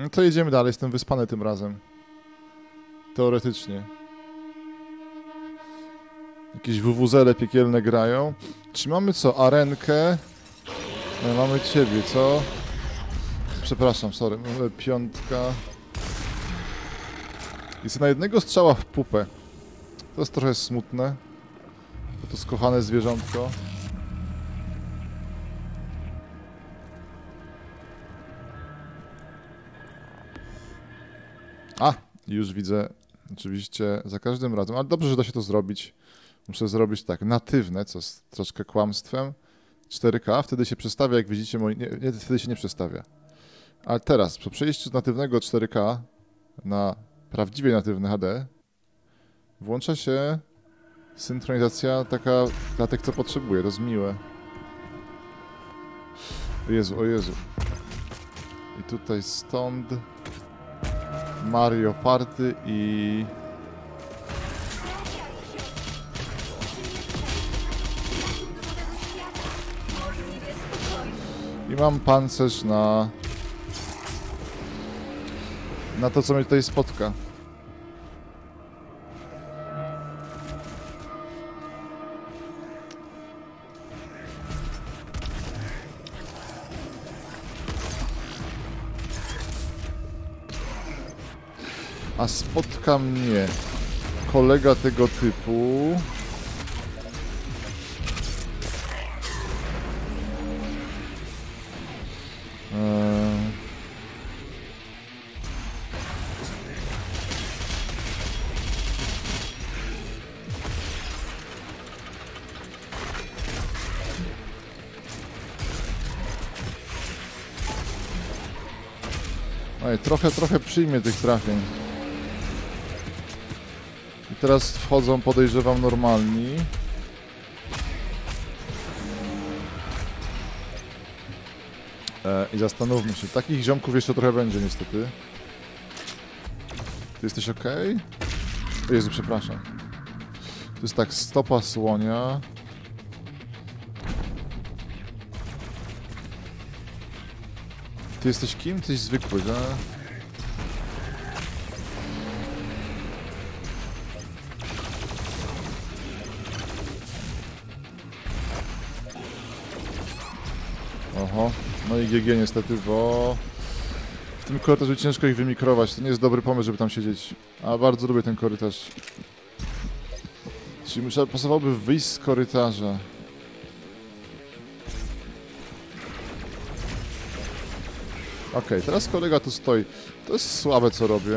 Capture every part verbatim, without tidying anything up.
No to jedziemy dalej, jestem wyspany tym razem. Teoretycznie. Jakieś W W Z-le piekielne grają. Czy mamy co? Arenkę? No, mamy ciebie, co? Przepraszam, sorry. Mamy piątka. Jest na jednego strzała w pupę. To jest trochę smutne. Bo to skochane zwierzątko. A! Już widzę. Oczywiście za każdym razem. Ale dobrze, że da się to zrobić. Muszę zrobić tak. Natywne, co jest troszkę kłamstwem. cztery K. Wtedy się przestawia, jak widzicie. Moi... Nie, nie, wtedy się nie przestawia. Ale teraz, przy przejściu z natywnego cztery K na prawdziwie natywne H D włącza się synchronizacja taka dla tych, co potrzebuje. To jest miłe. O Jezu, o Jezu. I tutaj stąd Mario Party i... I mam pancerz na... na to, co mnie tutaj spotka. A spotka mnie kolega tego typu. Eee... Oj, trochę, trochę przyjmie tych trafień. I teraz wchodzą, podejrzewam, normalni. E, I zastanówmy się. Takich ziomków jeszcze trochę będzie, niestety. Ty jesteś ok? O Jezu, przepraszam. To jest tak, stopa słonia. Ty jesteś kim? Ty jesteś zwykły, tak? Oho, no i G G niestety, bo w tym korytarzu ciężko ich wymikrować. To nie jest dobry pomysł, żeby tam siedzieć. A bardzo lubię ten korytarz. Czyli muszę, pasowałoby wyjść z korytarza. Okej, okay, teraz kolega tu stoi. To jest słabe, co robię.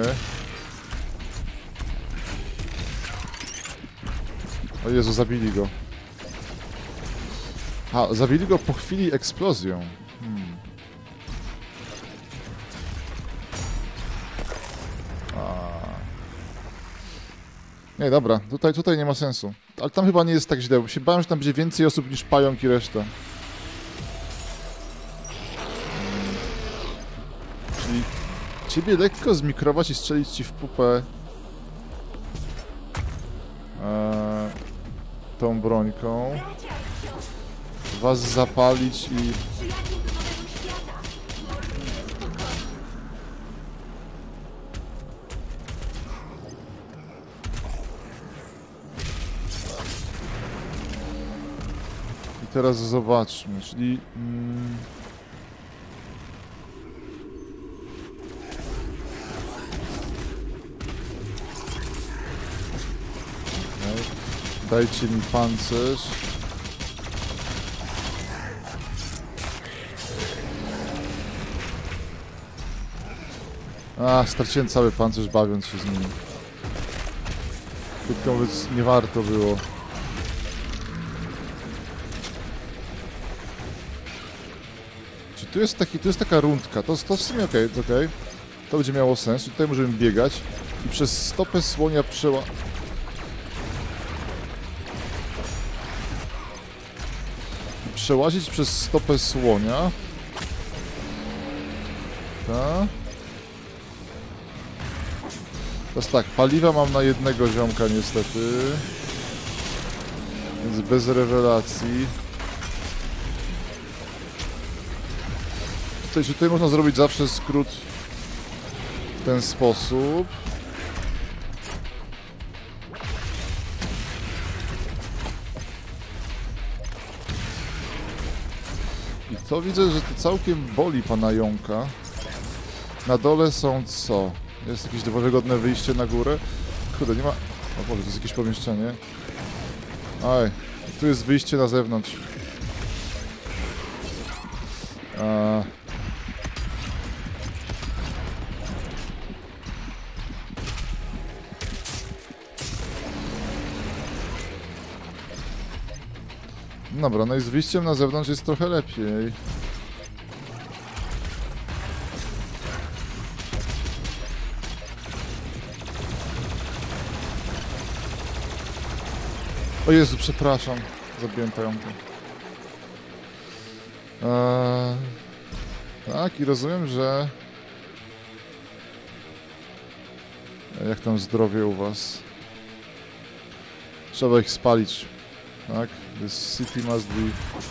O Jezu, zabili go. A, zabili go po chwili eksplozją. Hmm. A. Nie, dobra, tutaj, tutaj nie ma sensu. Ale tam chyba nie jest tak źle, bo się bałem, że tam będzie więcej osób niż pająk i reszta. Hmm. Czyli ciebie lekko zmikrować i strzelić ci w pupę eee, tą brońką. Was zapalić i... I teraz zobaczmy, czyli... Mm... Okay. Dajcie mi pancerz. A, straciłem cały pancerz, bawiąc się z nim. Krótko mówiąc, nie warto było. Czy tu jest taki, tu jest taka rundka, to, to w sumie okej, okay, okej. Okay. To będzie miało sens, i tutaj możemy biegać i przez stopę słonia przeła... I przełazić przez stopę słonia. Tak. Teraz tak, paliwa mam na jednego ziomka niestety. Więc bez rewelacji. Tutaj, tutaj można zrobić zawsze skrót ten sposób. I to widzę, że to całkiem boli pana jąka. Na dole są co? Jest jakieś wygodne wyjście na górę? Kurde, nie ma... O Boże, to jest jakieś pomieszczenie. Aj, tu jest wyjście na zewnątrz. A... Dobra, no i z wyjściem na zewnątrz jest trochę lepiej. O Jezu, przepraszam. Zabiłem pająka. Eee, tak, i rozumiem, że... Jak tam zdrowie u was? Trzeba ich spalić. Tak? This city must be...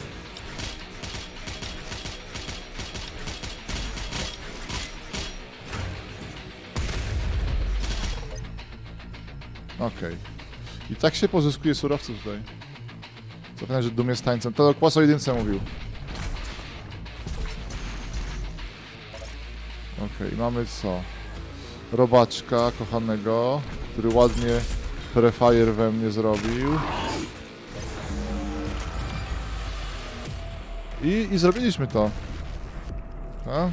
Okej. Okay. I tak się pozyskuje surowce tutaj. Zapewne, że Doom jest tańcem. To Kłas o jedynce mówił. Okej, okay, mamy co? Robaczka kochanego, który ładnie prefire we mnie zrobił. I, i zrobiliśmy to. A?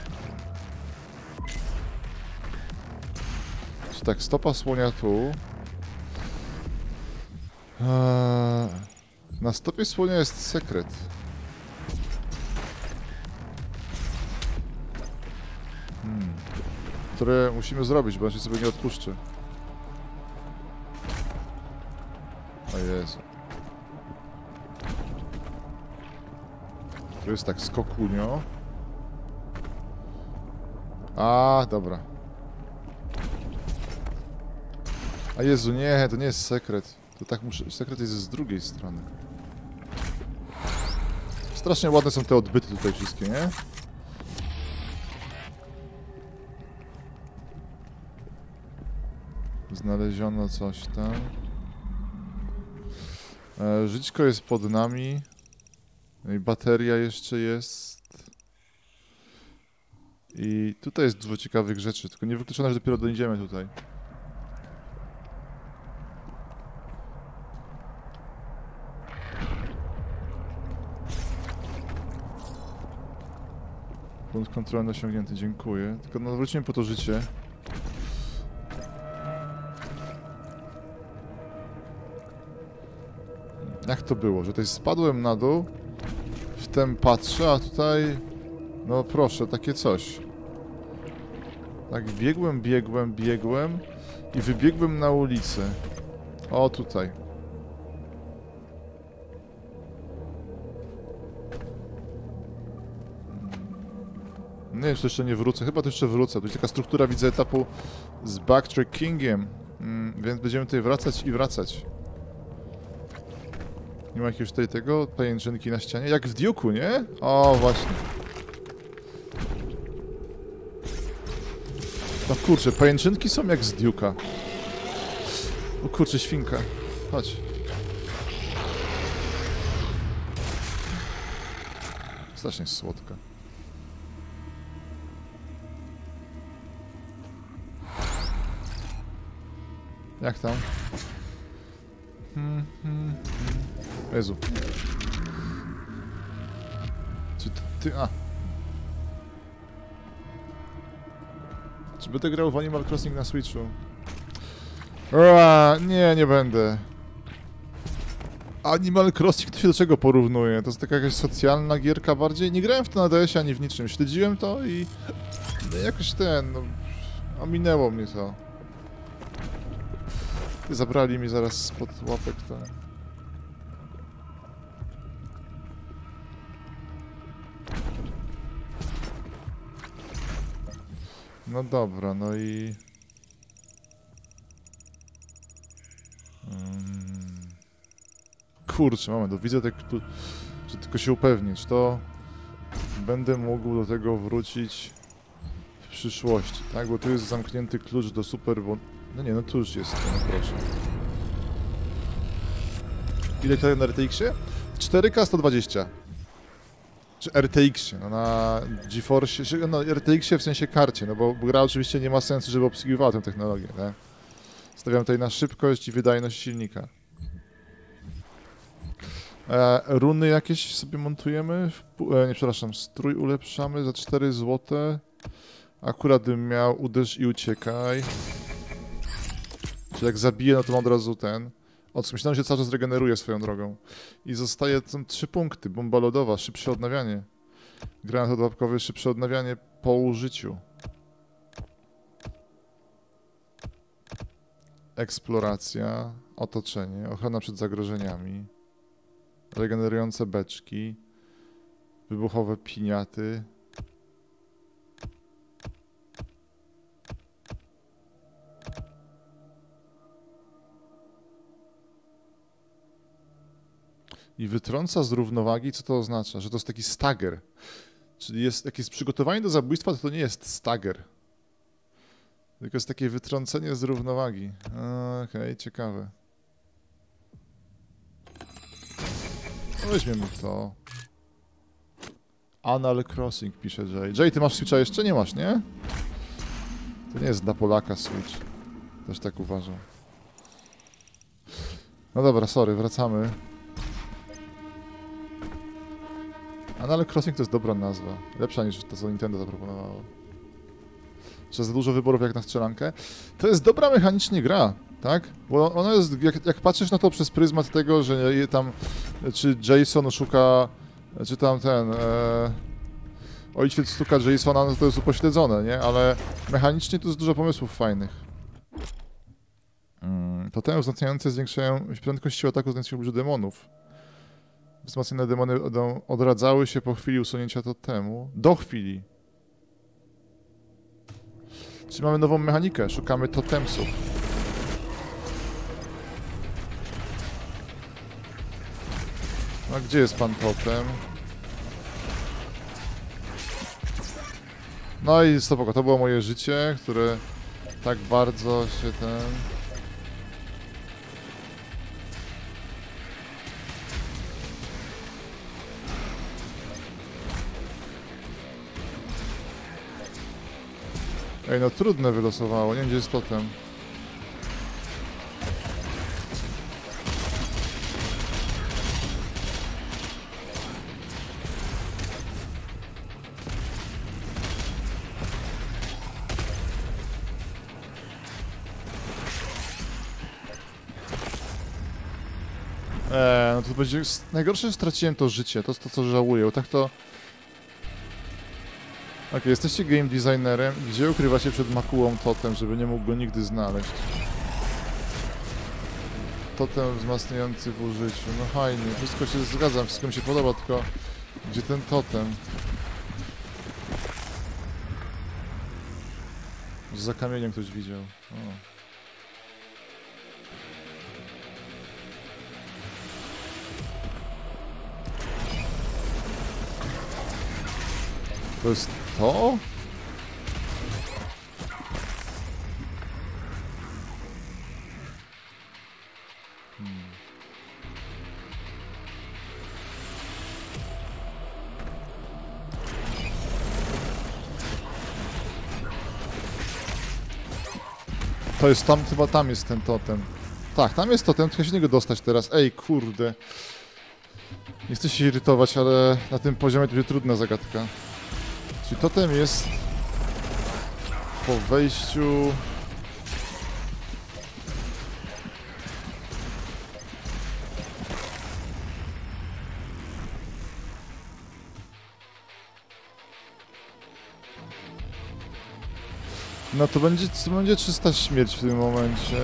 Czy tak, stopa słonia tu. Eee, na stopie słonia jest sekret. Hmm. Które musimy zrobić, bo inaczej sobie nie odpuszczę. O Jezu. To jest tak skokunio. A, dobra. A Jezu, nie, to nie jest sekret. To tak muszę... Sekret jest z drugiej strony. Strasznie ładne są te odbyty tutaj wszystkie, nie? Znaleziono coś tam. E, żyćko jest pod nami. No i bateria jeszcze jest. I tutaj jest dużo ciekawych rzeczy, tylko niewykluczone, że dopiero dojdziemy tutaj. Punkt kontrolny osiągnięty, dziękuję. Tylko no, wrócimy po to życie. Jak to było? Że tutaj spadłem na dół, wtem patrzę, a tutaj... No proszę, takie coś. Tak, biegłem, biegłem, biegłem i wybiegłem na ulicę. O, tutaj. Nie wiem, czy to jeszcze nie wrócę. Chyba to jeszcze wrócę. Tu jest taka struktura, widzę, etapu z backtrackingiem. Mm, więc będziemy tutaj wracać i wracać. Nie ma jakiegoś tutaj tego? Pajęczynki na ścianie? Jak w Duke'u, nie? O, właśnie. No kurczę, pajęczynki są jak z Duke'a. O kurczę, świnka. Chodź. Strasznie słodka. Jak tam? Hmm, hmm, hmm. Jezu. Czy ty... ty a. Czy będę grał w Animal Crossing na Switchu? Ua, nie, nie będę. Animal Crossing to się do czego porównuje? To jest taka jakaś socjalna gierka bardziej? Nie grałem w to na D S ie ani w niczym. Śledziłem to i... jakoś ten... no... ominęło mnie to. Zabrali mi zaraz spod łapek to... No dobra, no i... Um... Kurczę, moment, widzę tak tu... że tylko się upewnić, to... Będę mógł do tego wrócić w przyszłości, tak? Bo tu jest zamknięty klucz do super... Bo... No nie, no tu już jest, no proszę. Ile to na R T X-ie? W cztery K sto dwadzieścia. Czy R T X-ie, no na GeForce, no R T X-ie w sensie karcie, no bo gra oczywiście nie ma sensu, żeby obsługiwała tę technologię, tak? Stawiam tutaj na szybkość i wydajność silnika. E, runy jakieś sobie montujemy, w, e, nie przepraszam, strój ulepszamy za cztery złote. Akurat bym miał uderz i uciekaj. Czyli jak zabiję, no to mam od razu ten. Od myślałem, że cały czas regeneruje swoją drogą. I zostaje tam trzy punkty. Bomba lodowa, szybsze odnawianie. Granat odłapkowy, szybsze odnawianie po użyciu. Eksploracja, otoczenie, ochrona przed zagrożeniami. Regenerujące beczki. Wybuchowe piniaty. I wytrąca z równowagi, co to oznacza? Że to jest taki stagger. Czyli jest, jak jest przygotowanie do zabójstwa, to to nie jest stagger. Tylko jest takie wytrącenie z równowagi. Okej, okay, ciekawe. No weźmiemy to. Anal Crossing, pisze Jay. Jay, ty masz Switcha jeszcze? Nie masz, nie? To nie jest dla Polaka Switch. Też tak uważam. No dobra, sorry, wracamy. Anal Crossing to jest dobra nazwa. Lepsza niż to, co Nintendo zaproponowało. Że za dużo wyborów jak na strzelankę. To jest dobra mechanicznie gra, tak? Bo ona jest, jak, jak patrzysz na to przez pryzmat tego, że tam, czy Jason szuka, czy tam ten, e, ojciec szuka Jasona, no to jest upośledzone, nie? Ale mechanicznie to jest dużo pomysłów fajnych. Mm, totemy wzmacniające zwiększają prędkość siły ataku z dużo demonów. Wzmocnione demony odradzały się po chwili usunięcia totemu. Do chwili. Czyli mamy nową mechanikę. Szukamy totemsów. A gdzie jest pan totem? No i spoko, to było moje życie, które tak bardzo się ten... Ej, no trudne wylosowało, nie wiem gdzie jest totem. Eee, no to będzie... Najgorsze, że straciłem to życie, to jest to, co żałuję, tak to... Okej, okay, jesteście game designerem. Gdzie ukrywacie przed Makułą totem, żeby nie mógł go nigdy znaleźć? Totem wzmacniający w użyciu. No fajnie, wszystko się zgadzam, wszystko mi się podoba, tylko... Gdzie ten totem? Za kamieniem ktoś widział. O. To jest to? Hmm. To jest tam, chyba tam jest ten totem. Tak, tam jest totem, tylko się niego dostać teraz. Ej, kurde. Nie chcę się irytować, ale na tym poziomie to będzie trudna zagadka. Czyli totem jest po wejściu... No to będzie, to będzie czysta śmierć w tym momencie.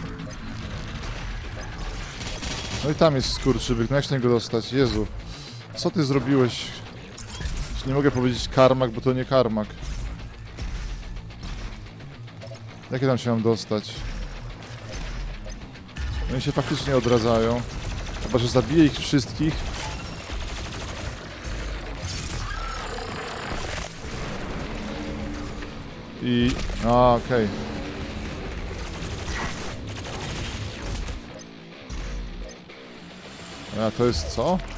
No i tam jest skurczybyk, no jak się niego dostać? Jezu. Co ty zrobiłeś? Nie mogę powiedzieć karmak, bo to nie karmak. Jakie tam się mam dostać? Oni się faktycznie odradzają. Chyba że zabiję ich wszystkich. I... A, okej. Okay. A to jest co? Okej,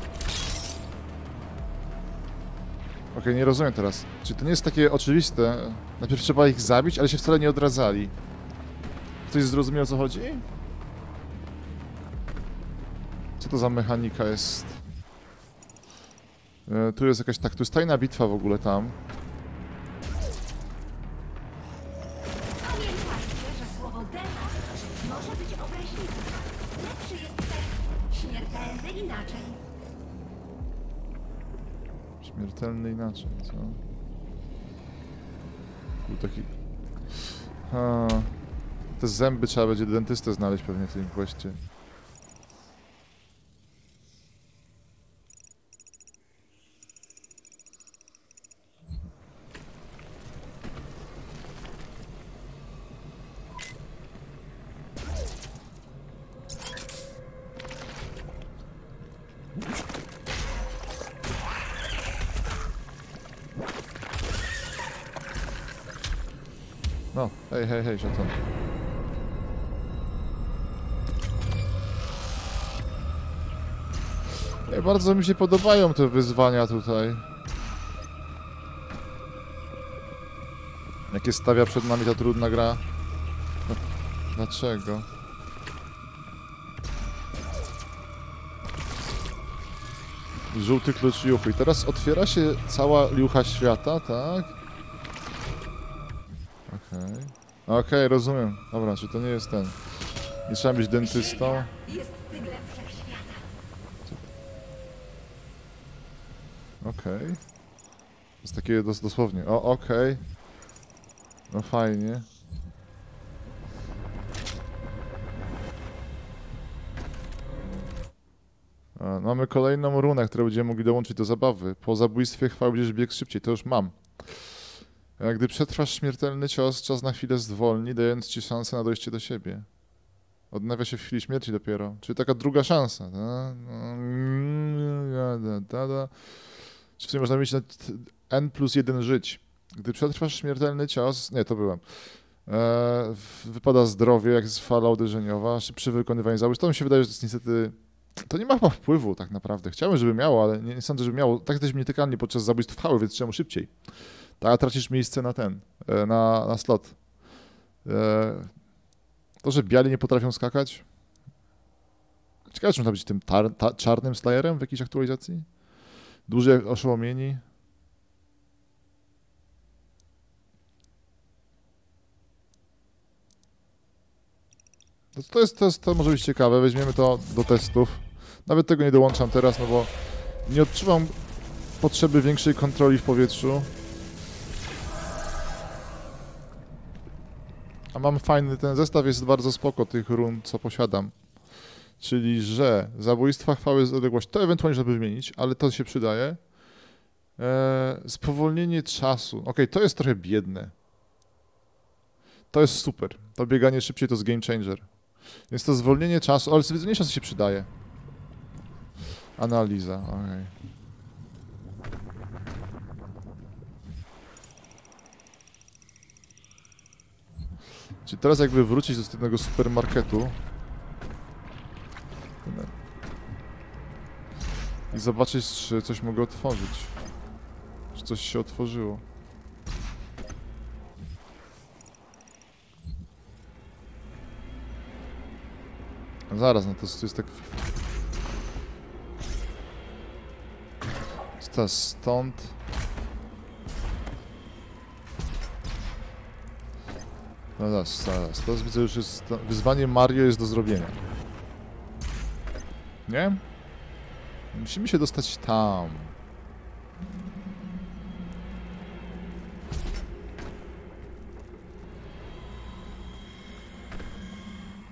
okay, nie rozumiem teraz. Czy to nie jest takie oczywiste? Najpierw trzeba ich zabić, ale się wcale nie odradzali. Ktoś zrozumiał, o co chodzi? Co to za mechanika jest? E, tu jest jakaś tak... Tu jest tajna bitwa w ogóle tam. Pamiętajcie, że słowo demon może być obraźliwe. Lepszy jest ten śmiertelny inaczej. Śmiertelny inaczej, co? Był taki... Ha. Te zęby trzeba będzie dentystę znaleźć pewnie w tym questie. No, hej, hej, hej, szatan. Ej, bardzo mi się podobają te wyzwania tutaj. Jakie stawia przed nami ta trudna gra. No, dlaczego? Żółty klucz juchy. I teraz otwiera się cała liucha świata, tak? Okej. Okay. Okej, okay, rozumiem. Dobra, czy to nie jest ten. Nie trzeba być dentystą. Jest tyglem wszechświata. Okej. Okay. To jest takie dos dosłownie. O, okej. Okay. No fajnie. A, mamy kolejną runę, którą będziemy mogli dołączyć do zabawy. Po zabójstwie chwały będziesz biegł szybciej. To już mam. A gdy przetrwasz śmiertelny cios, czas na chwilę zwolni, dając ci szansę na dojście do siebie. Odnawia się w chwili śmierci dopiero. Czyli taka druga szansa. Czy w sumie można mieć n plus jeden żyć. Gdy przetrwasz śmiertelny cios... Nie, to byłem. E, wypada zdrowie, jak jest fala uderzeniowa przy wykonywaniu zabójstw. To mi się wydaje, że to jest niestety... To nie ma chyba wpływu tak naprawdę. Chciałem, żeby miało, ale nie, nie sądzę, żeby miało. Tak jesteśmy nietykalni podczas zabójstw fały, więc czemu szybciej? Tak, tracisz miejsce na ten, na, na slot. To, że biali nie potrafią skakać. Ciekawe, czy można być tym tar, ta, czarnym slayerem w jakiejś aktualizacji? Duży jak oszołomieni. To, to, jest, to, jest, to może być ciekawe, weźmiemy to do testów. Nawet tego nie dołączam teraz, no bo nie odczuwam potrzeby większej kontroli w powietrzu. A mam fajny, ten zestaw jest bardzo spoko tych run, co posiadam. Czyli, że zabójstwa chwały z odległości, to ewentualnie żeby wymienić, ale to się przydaje. Eee, spowolnienie czasu. Ok, to jest trochę biedne. To jest super. To bieganie szybciej to jest game changer. Więc to zwolnienie czasu, ale zwolnienie czasu się przydaje. Analiza, okej. Okay. Czyli teraz jakby wrócić do tego supermarketu i zobaczyć, czy coś mogę otworzyć. Czy coś się otworzyło. No zaraz, no to, to jest tak... To stąd... No zaraz, zaraz. Teraz widzę, już jest... Wyzwanie Mario jest do zrobienia. Nie? Musimy się dostać tam.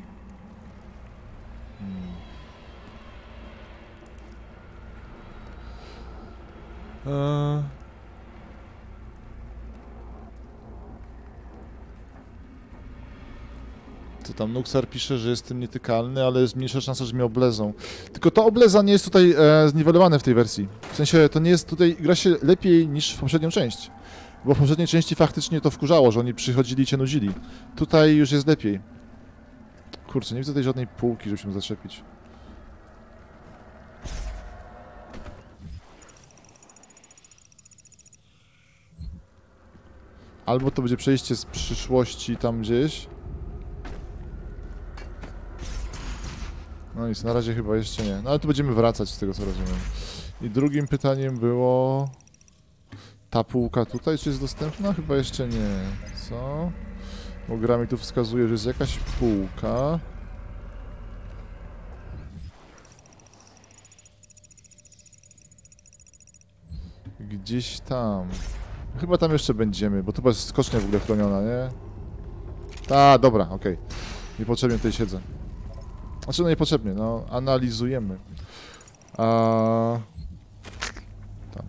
Hmm. Eee... Co tam? Nuxar pisze, że jestem nietykalny, ale jest mniejsza szansa, że mnie oblezą. Tylko to obleza nie jest tutaj e, zniwelowane w tej wersji. W sensie to nie jest tutaj... Gra się lepiej niż w poprzednią część. Bo w poprzedniej części faktycznie to wkurzało, że oni przychodzili i cię nudzili. Tutaj już jest lepiej. Kurczę, nie widzę tutaj żadnej półki, żeby się zaczepić. Albo to będzie przejście z przyszłości tam gdzieś. No nic, na razie chyba jeszcze nie. No ale tu będziemy wracać z tego, co rozumiem. I drugim pytaniem było... Ta półka tutaj, czy jest dostępna? Chyba jeszcze nie. Co? Bo gra mi tu wskazuje, że jest jakaś półka. Gdzieś tam. Chyba tam jeszcze będziemy, bo to jest skocznia w ogóle chroniona, nie? A, dobra, okej. Okay. Niepotrzebnie tutaj siedzę. Znaczy, no niepotrzebnie, no, analizujemy. A... Tam.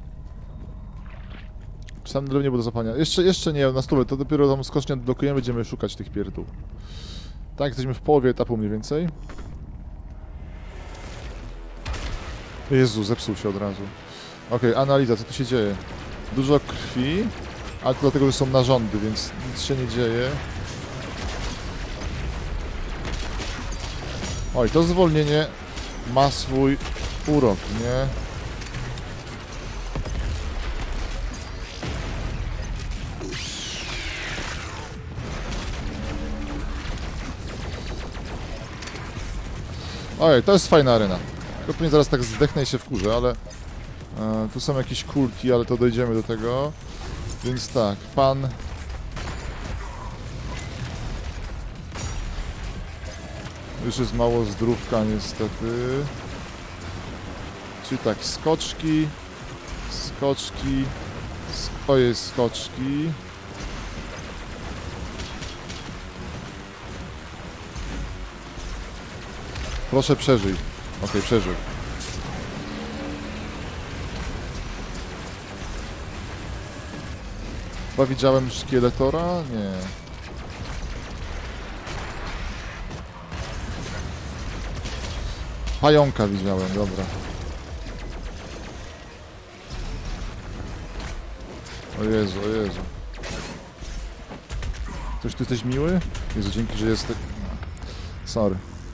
Czy tam drewnie było do zapania? Jeszcze, jeszcze nie, na stówę, to dopiero tam skocznie odblokujemy, będziemy szukać tych pierdół. Tak, jesteśmy w połowie etapu mniej więcej. Jezu, zepsuł się od razu. Okej, okay, analiza, co tu się dzieje? Dużo krwi, ale to dlatego, że są narządy, więc nic się nie dzieje. Oj, to zwolnienie ma swój urok, nie? Oj, to jest fajna arena. Tylko pewnie zaraz tak zdechnę i się wkurzę, ale... E, tu są jakieś kulki, ale to dojdziemy do tego. Więc tak, pan... Już jest mało zdrówka niestety. Czyli tak, skoczki, skoczki, sk ojej, skoczki. Proszę przeżyj. Okej, okay, przeżył. Chyba widziałem szkieletora? Nie. Pająka widziałem, dobra. O Jezu, o Jezu. Ktoś tu jesteś miły? Jezu, dzięki, że jesteś... Sorry.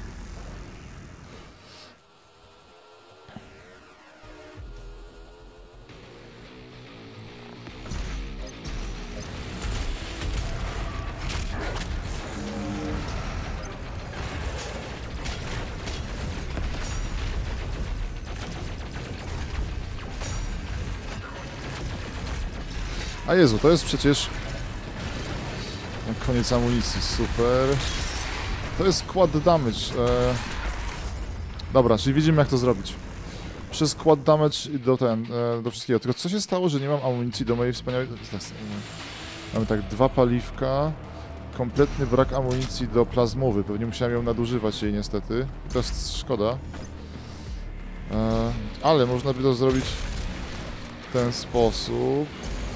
A Jezu, to jest przecież... Koniec amunicji, super. To jest quad damage. E... Dobra, czyli widzimy, jak to zrobić. Przez quad damage i do ten, e, do wszystkiego. Tylko co się stało, że nie mam amunicji do mojej wspaniałej... Mamy tak, dwa paliwka. Kompletny brak amunicji do plazmowy. Pewnie musiałem ją nadużywać jej niestety. To jest szkoda. E... Ale można by to zrobić w ten sposób.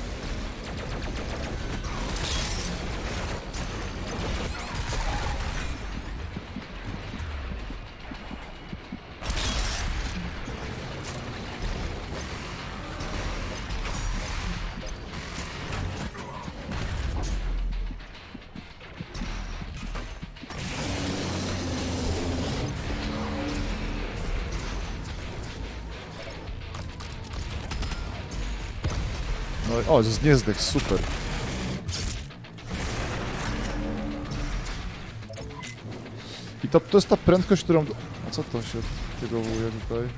No, o, jest niezdech, super. I to, to jest ta prędkość, którą... A co to się odpiegowuje tutaj?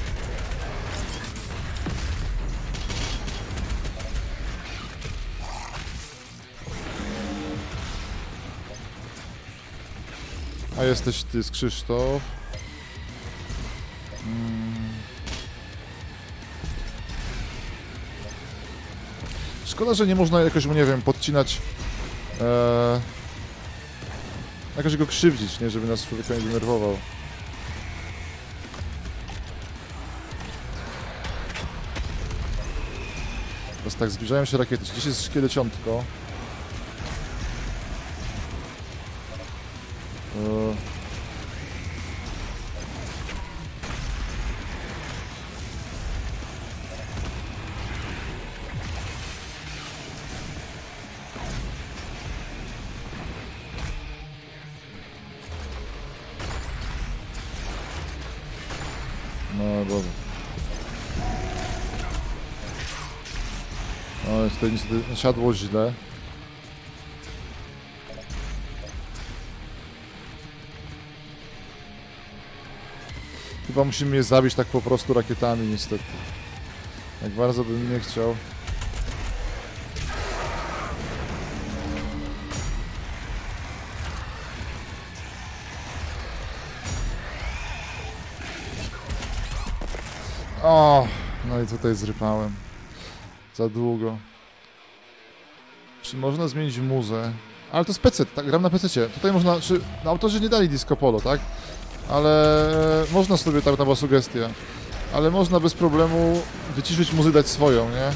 A jesteś ty z Krzysztof. Hmm. Szkoda, że nie można jakoś, nie wiem, podcinać... Ee, jakoś go krzywdzić, nie? Żeby nas człowieka nie denerwował. Teraz tak, zbliżają się rakiety. Gdzieś jest szkieleciątko. Yy. No dobra. No tutaj niestety siadło źle. Chyba musimy je zabić tak po prostu rakietami niestety. Jak bardzo bym nie chciał. O, no i tutaj zrypałem. Za długo. Czy można zmienić muzę? Ale to jest P C, tak, gram na P C. Tutaj można, czy no, autorzy nie dali disco polo, tak? Ale można sobie, tak, to była sugestia. Ale można bez problemu wyciszyć muzykę, dać swoją, nie?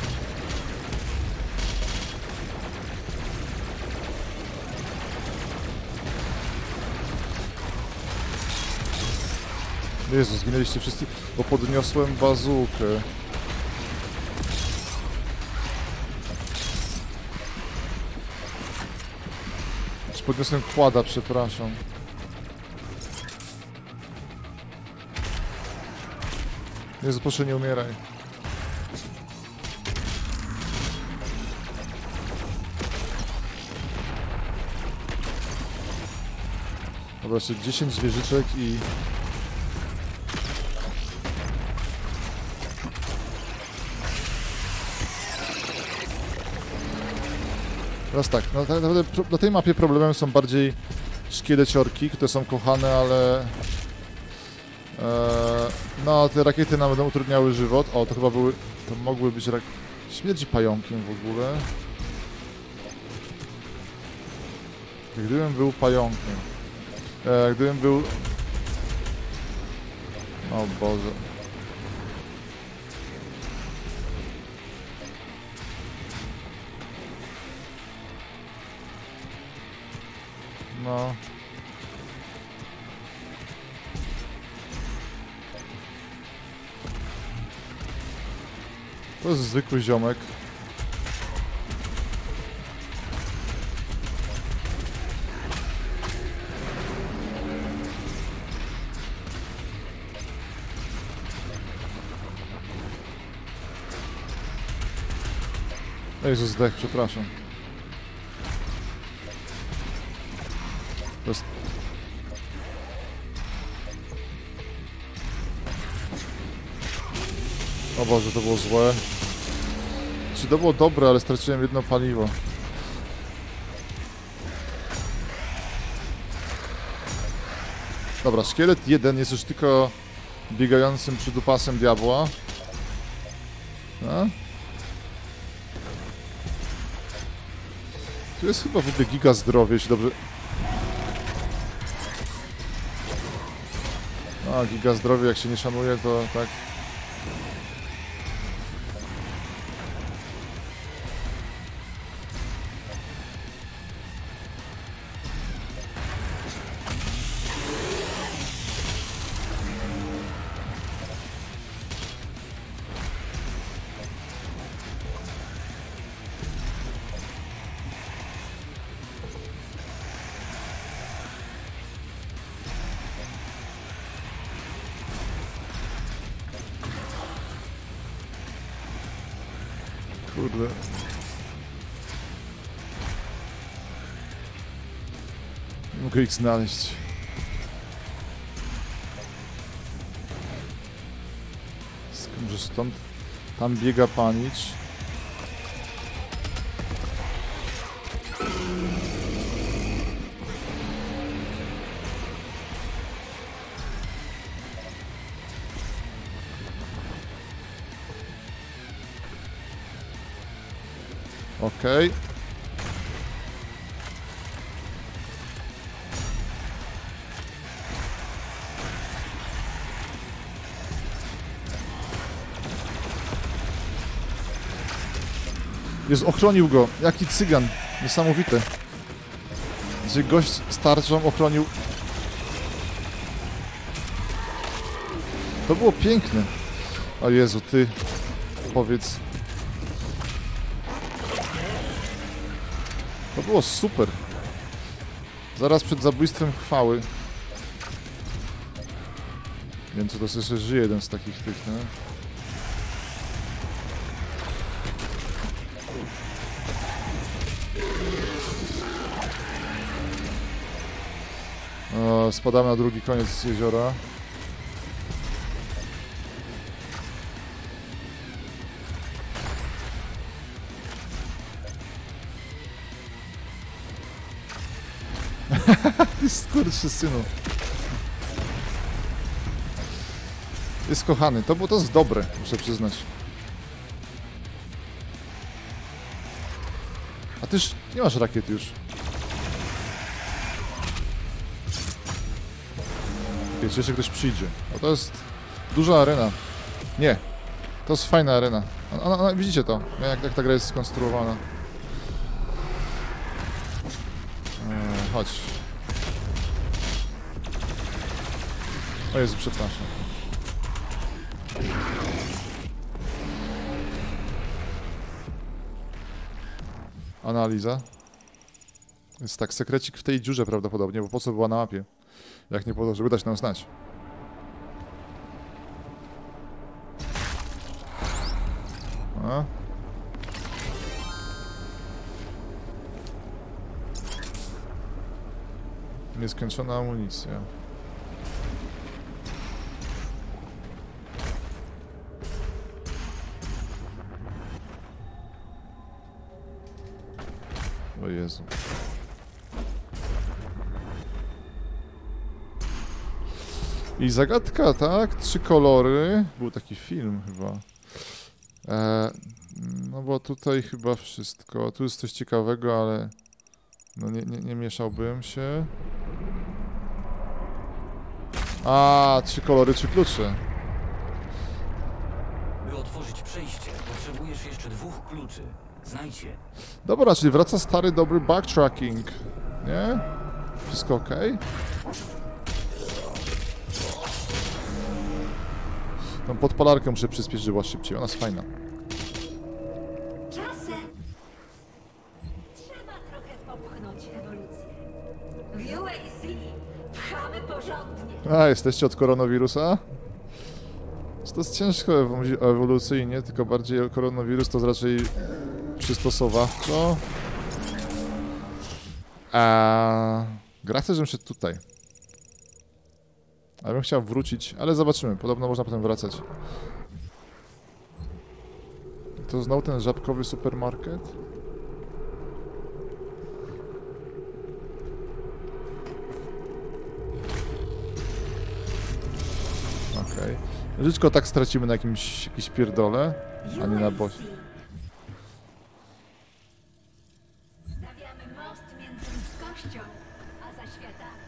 Jezu, zginęliście wszyscy, bo podniosłem bazukę. Czy podniosłem kłada, przepraszam. Jezu, proszę nie umieraj. Dobra, jeszcze dziesięć wieżyczek i... Teraz tak, na, na, na tej mapie problemem są bardziej szkieleciorki, które są kochane, ale... E, no, te rakiety nam będą utrudniały żywot. O, to chyba były... To mogły być rak... Śmierdzi pająkiem w ogóle. Gdybym był pająkiem... E, gdybym był... O Boże... No... To jest zwykły ziomek. Jezu, zdech, przepraszam. To jest... O Boże, to było złe. Czy to było dobre, ale straciłem jedno paliwo. Dobra, szkielet jeden jest już tylko biegającym przydupasem diabła. No. Tu jest chyba w ogóle giga zdrowie, jeśli dobrze... A, giga zdrowie, jak się nie szanuje, to tak... Kurde. Nie mogę ich znaleźć. Może stąd? Tam biega panicz. Okej. Okay. Jezu, ochronił go. Jaki cygan. Niesamowite. Gdzie gość z tarczą ochronił. To było piękne. O Jezu, ty. Powiedz. To było super. Zaraz przed zabójstwem chwały. Wiem, co to jeszcze żyje jeden z takich tych, nie? O, spadamy na drugi koniec jeziora. Ty skurczysynu. Jest kochany. To było to jest dobre, muszę przyznać. A tyż nie masz rakiet już. Wiecie, jeszcze ktoś przyjdzie. A to jest duża arena. Nie. To jest fajna arena. A, a, a, widzicie to? Jak, jak ta gra jest skonstruowana. Eee, chodź. O Jezu, przepraszam. Analiza. Jest tak, sekrecik w tej dziurze prawdopodobnie, bo po co była na mapie? Jak nie po to, żeby dać nam znać. A? Nieskończona amunicja. O Jezu. I zagadka, tak? Trzy kolory. Był taki film chyba. E, no bo tutaj chyba wszystko. Tu jest coś ciekawego, ale no nie, nie, nie mieszałbym się. A, trzy kolory, trzy klucze. By otworzyć przejście, potrzebujesz jeszcze dwóch kluczy. Znajdź je. Dobra, czyli wraca stary, dobry backtracking. Nie? Wszystko ok? Tą podpalarkę muszę przyspieszyć, żeby była szybciej. Ona jest fajna. Czasem trzeba trochę popchnąć ewolucję. W U A C pchamy porządnie. A, jesteście od koronawirusa? To jest ciężko ewolucyjnie, tylko bardziej koronawirus to jest raczej przystosowawczo. A gra chce, żebym szedł tutaj. A ja bym chciał wrócić, ale zobaczymy. Podobno można potem wracać. To znowu ten żabkowy supermarket? Okej. Okay. Żyćko tak stracimy na jakimś, jakimś pierdole, a nie na bosie. Stawiamy most między ludzkością a zaświatami.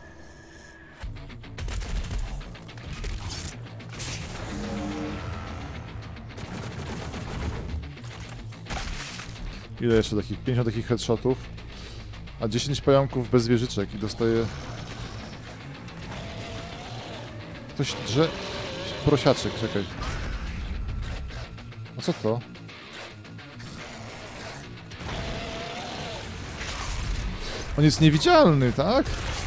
Ile jeszcze takich? pięćdziesiąt takich headshotów. A dziesięć pająków bez wieżyczek i dostaję... Ktoś drze... Prosiaczek, czekaj. A co to? On jest niewidzialny, tak?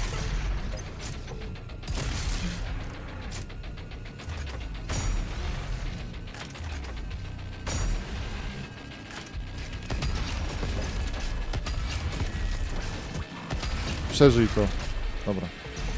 Przeżyj to. Dobra.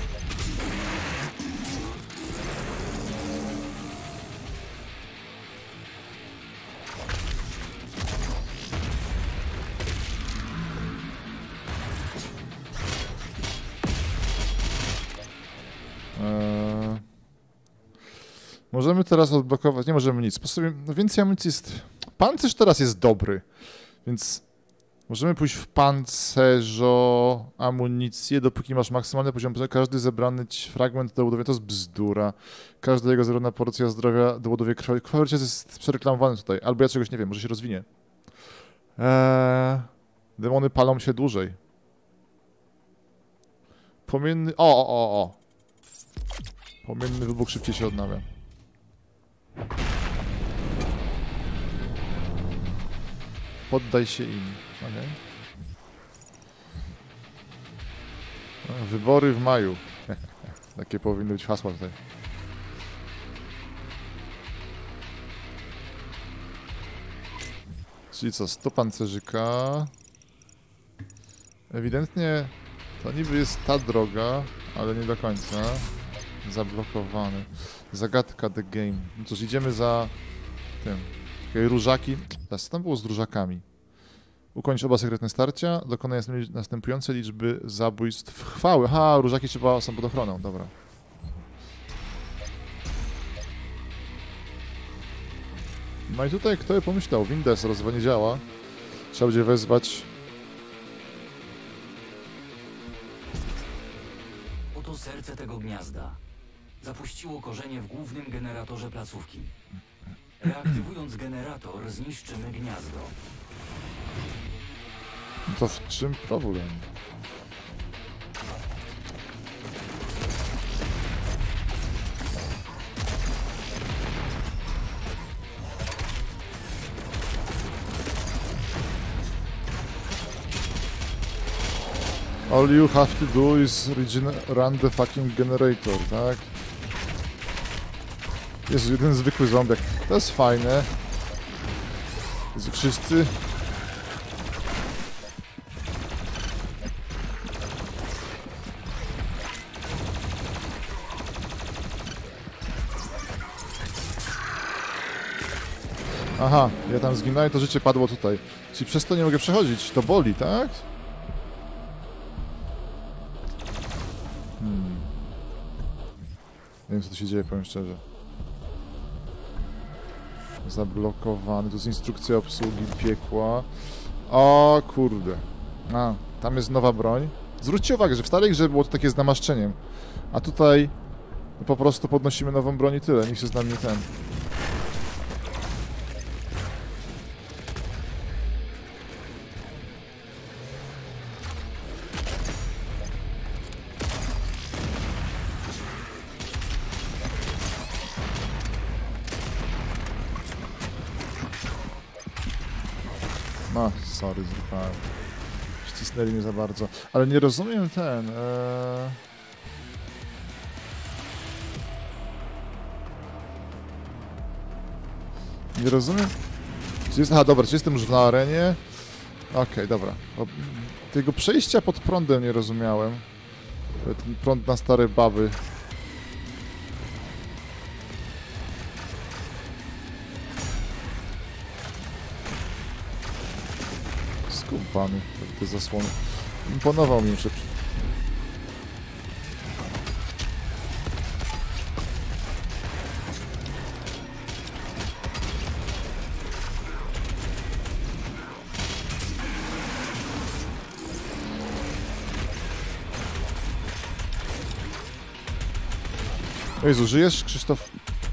Eee... Możemy teraz odblokować... Nie możemy nic. Po sobie... No więcej amunicji jest... Pancerz teraz jest dobry. Więc... Możemy pójść w pancerzo, amunicję, dopóki masz maksymalny poziom. Każdy zebrany fragment doładowia to jest bzdura. Każda jego zebrana porcja zdrowia doładowia krwi. Krwawy jest przereklamowany tutaj. Albo ja czegoś nie wiem, może się rozwinie. Eee, demony palą się dłużej. Płomienny... O, o, o, o. Płomienny wybuch szybciej się odnawia. Poddaj się im. Okay. Wybory w maju. Takie powinny być hasła tutaj. Czyli co, sto pancerzyka. Ewidentnie to niby jest ta droga, ale nie do końca. Zablokowany. Zagadka the game. No cóż, idziemy za tym. Takie różaki. Teraz co tam było z różakami? Ukończ oba sekretne starcia. Dokonaj następujące liczby zabójstw chwały. Ha, różaki trzeba są pod ochroną. Dobra. No i tutaj kto by pomyślał? Windes rozwa nie działa. Trzeba będzie wezwać... Oto serce tego gniazda. Zapuściło korzenie w głównym generatorze placówki. Reaktywując generator, zniszczymy gniazdo. To w czym problem? All you have to do is run the fucking generator, tak? Jest jeden zwykły zombiak. To jest fajne. Jezu, wszyscy... Aha, ja tam zginąłem, to życie padło tutaj. Czyli przez to nie mogę przechodzić. To boli, tak? Hmm. Nie wiem, co tu się dzieje, powiem szczerze. Zablokowany. To jest instrukcja obsługi piekła. O kurde. A, tam jest nowa broń. Zwróćcie uwagę, że w starej grze było to takie z namaszczeniem. A tutaj no, po prostu podnosimy nową broń i tyle. Niech się z nami ten... No, sorry, zrywałem. Ścisnęli mnie za bardzo. Ale nie rozumiem ten... Ee... Nie rozumiem... Czy jest... Aha, dobra, czy jestem już na arenie? Okej, okay, dobra. O, tego przejścia pod prądem nie rozumiałem. Ten prąd na stare baby. Skumpany, te zasłony. Imponował mi szybciej. Jezu, żyjesz, Krzysztof?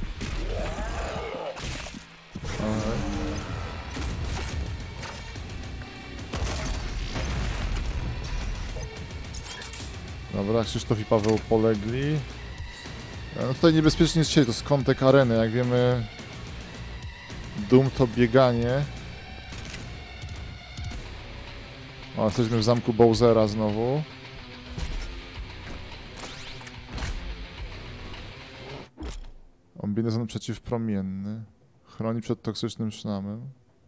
Dobra, Krzysztof i Paweł polegli. No tutaj niebezpiecznie jest dzisiaj, to jest kątek areny, jak wiemy. Doom to bieganie. O, jesteśmy w zamku Bowsera znowu. Kombinezon przeciwpromienny. Chroni przed toksycznym szlamem.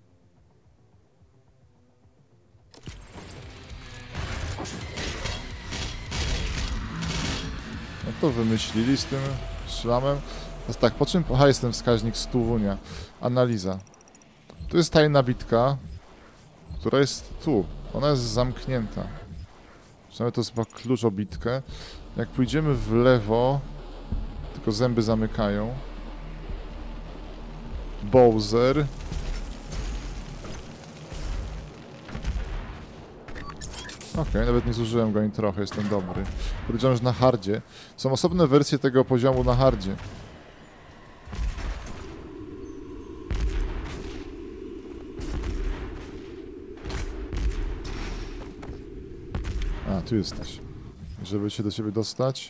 No to wymyślili z tym szlamem. Teraz tak, po czym... Aha, jest ten wskaźnik stu wunia. Analiza. Tu jest tajna bitka, która jest tu. Ona jest zamknięta. Przynajmniej to jest chyba klucz o bitkę. Jak pójdziemy w lewo, tylko zęby zamykają. Bowser. Okej, okay, nawet nie zużyłem go ani trochę, jestem dobry. Powiedziałem, że na hardzie. Są osobne wersje tego poziomu na hardzie. tu jesteś. Żeby się do ciebie dostać.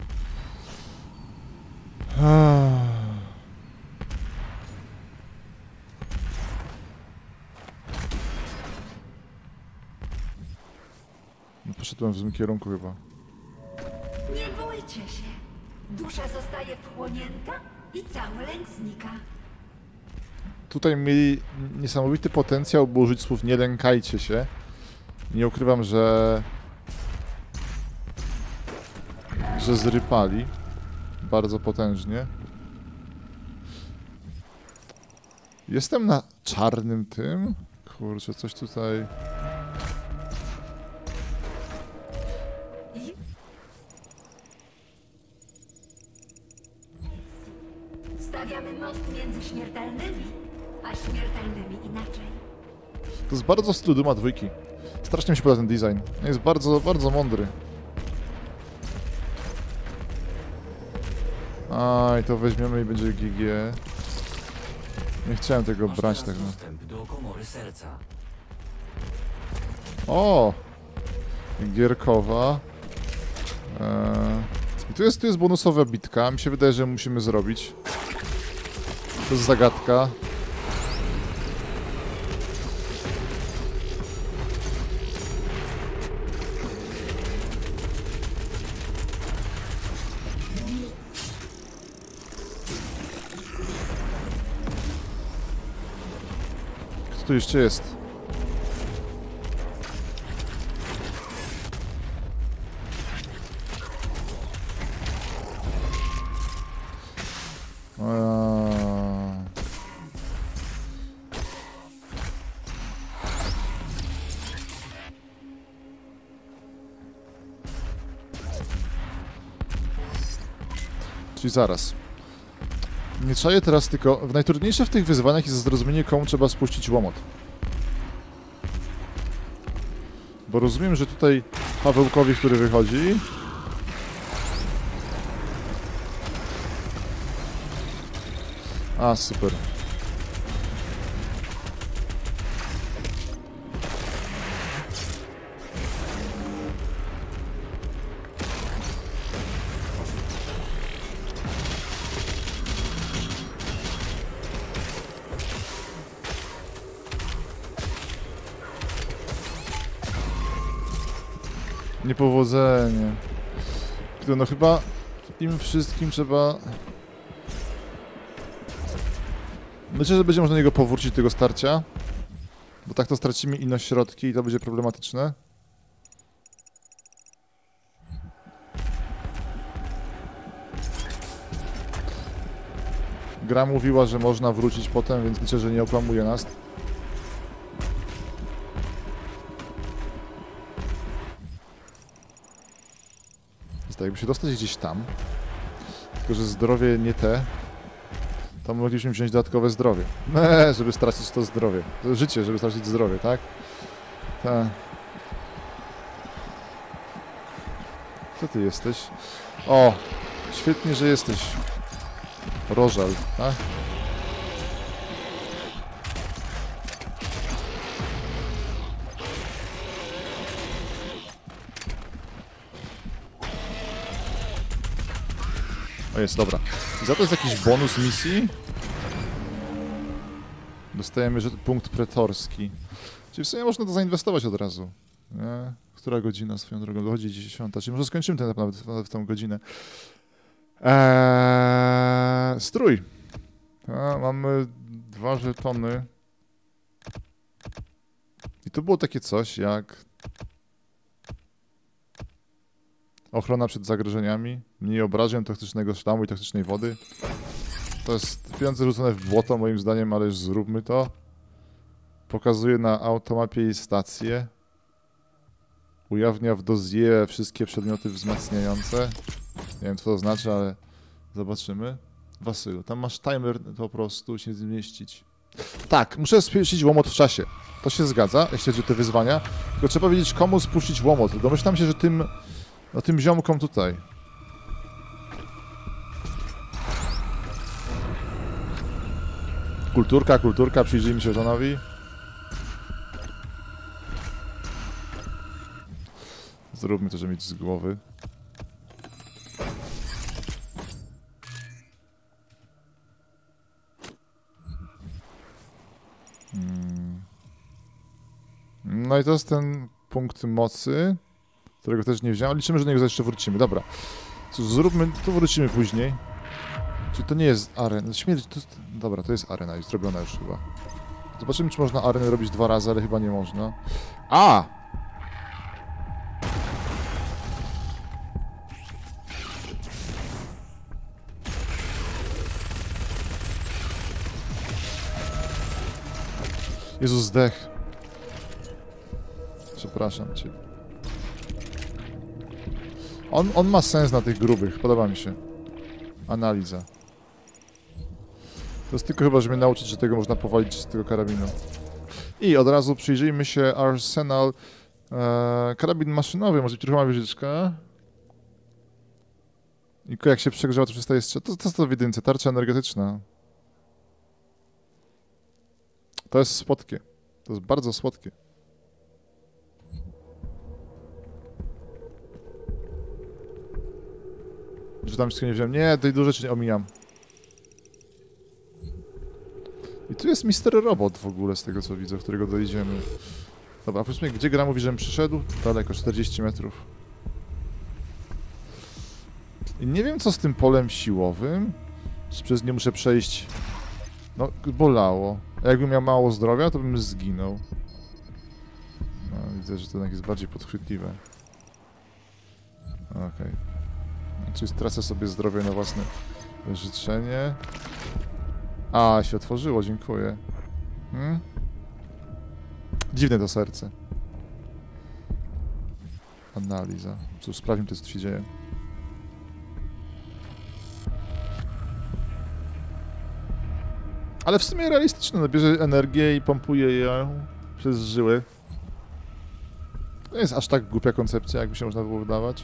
No, poszedłem w złym kierunku chyba. Nie bójcie się. Dusza zostaje wchłonięta i cały lęk znika. Tutaj mieli niesamowity potencjał, by użyć słów nie lękajcie się. Nie ukrywam, że... że zrypali. Bardzo potężnie. Jestem na czarnym tym? Kurczę, coś tutaj... Stawiamy most między śmiertelnymi, a śmiertelnymi inaczej. To jest bardzo styl Duma dwójki. Strasznie mi się podoba ten design. Jest bardzo, bardzo mądry. A i to weźmiemy i będzie G G. Nie chciałem tego Masz brać teraz tak. No. dostęp do komory serca. O! Gierkowa. Eee, I tu jest, tu jest bonusowa bitka. Mi się wydaje, że musimy zrobić. To jest zagadka. Kto tu jeszcze jest? Eee... Czyli zaraz. Nie czaję teraz tylko... W najtrudniejsze w tych wyzwaniach jest zrozumienie, komu trzeba spuścić łomot. Bo rozumiem, że tutaj Pawełkowi, który wychodzi... A, super. Niepowodzenie. No chyba im wszystkim trzeba... Myślę, że będzie można niego powrócić tego starcia. Bo tak to stracimy inośrodki i to będzie problematyczne. Gra mówiła, że można wrócić potem, więc myślę, że nie okłamuje nas. Jest tak, jakby się dostać gdzieś tam. Tylko, że zdrowie nie te. To mogliśmy wziąć dodatkowe zdrowie. Eee, żeby stracić to zdrowie. To życie, żeby stracić zdrowie, tak? Tak. Co ty jesteś? O! Świetnie, że jesteś. Rożal, tak? O, jest, dobra. I za to jest jakiś bonus misji. Dostajemy że punkt pretorski. Czyli w sumie można to zainwestować od razu. Nie? Która godzina swoją drogą? Dochodzi dziesiąta. Czyli może skończymy ten nawet, nawet w tą godzinę. Eee, strój. A, mamy dwa żetony. I tu było takie coś jak... Ochrona przed zagrożeniami, mniej obrażeń, toksycznego szlamu i toksycznej wody. To jest pieniądze rzucone w błoto moim zdaniem, ale już zróbmy to. Pokazuje na automapie jej stację. Ujawnia w dozie wszystkie przedmioty wzmacniające. Nie wiem co to znaczy, ale zobaczymy. Wasylu, tam masz timer po prostu się zmieścić. Tak, muszę spuścić łomot w czasie. To się zgadza, jeśli chodzi o te wyzwania. Tylko trzeba wiedzieć, komu spuścić łomot. Domyślam się, że tym... No tym ziomkom tutaj. Kulturka, kulturka, przyjrzyjmy się żonowi. Zróbmy to, żeby mieć z głowy. Hmm. No i to jest ten punkt mocy, którego też nie wziąłem. Liczymy, że do niego jeszcze wrócimy. Dobra. Cóż, zróbmy, to wrócimy później. Czy to nie jest arena? Śmierć, to jest... Dobra, to jest arena, jest zrobiona już chyba. Zobaczymy, czy można arenę robić dwa razy, ale chyba nie można. A! Jezus, zdech. Przepraszam cię. On, on ma sens na tych grubych, podoba mi się. Analiza. To jest tylko chyba, żeby mnie nauczyć, że tego można powalić z tego karabinu. I od razu przyjrzyjmy się Arsenal. Eee, karabin maszynowy, może być ruchoma wieżyczka. I jak się przegrzewa, to przestaje strzelać. To, to jest to w jedynce, tarcza energetyczna. To jest słodkie. To jest bardzo słodkie. Że tam wszystko nie wziąłem. Nie, tej dużo rzeczy nie omijam. I tu jest mister Robot w ogóle, z tego co widzę, w którego dojdziemy. Dobra, a powiedzmy, gdzie gra mówi, żebym przyszedł? Daleko, czterdzieści metrów. I nie wiem, co z tym polem siłowym. Czy przez nie muszę przejść... No, bolało. A jakbym miał mało zdrowia, to bym zginął. No, widzę, że to jednak jest bardziej podchwytliwe. Okej. Okay. Czyli stracę sobie zdrowie na własne życzenie. A, się otworzyło, dziękuję. Hmm? Dziwne to serce. Analiza. Cóż, sprawdźmy, co tu się dzieje. Ale w sumie realistyczne, no, bierze energię i pompuje ją przez żyły. To nie jest aż tak głupia koncepcja, jakby się można było wydawać.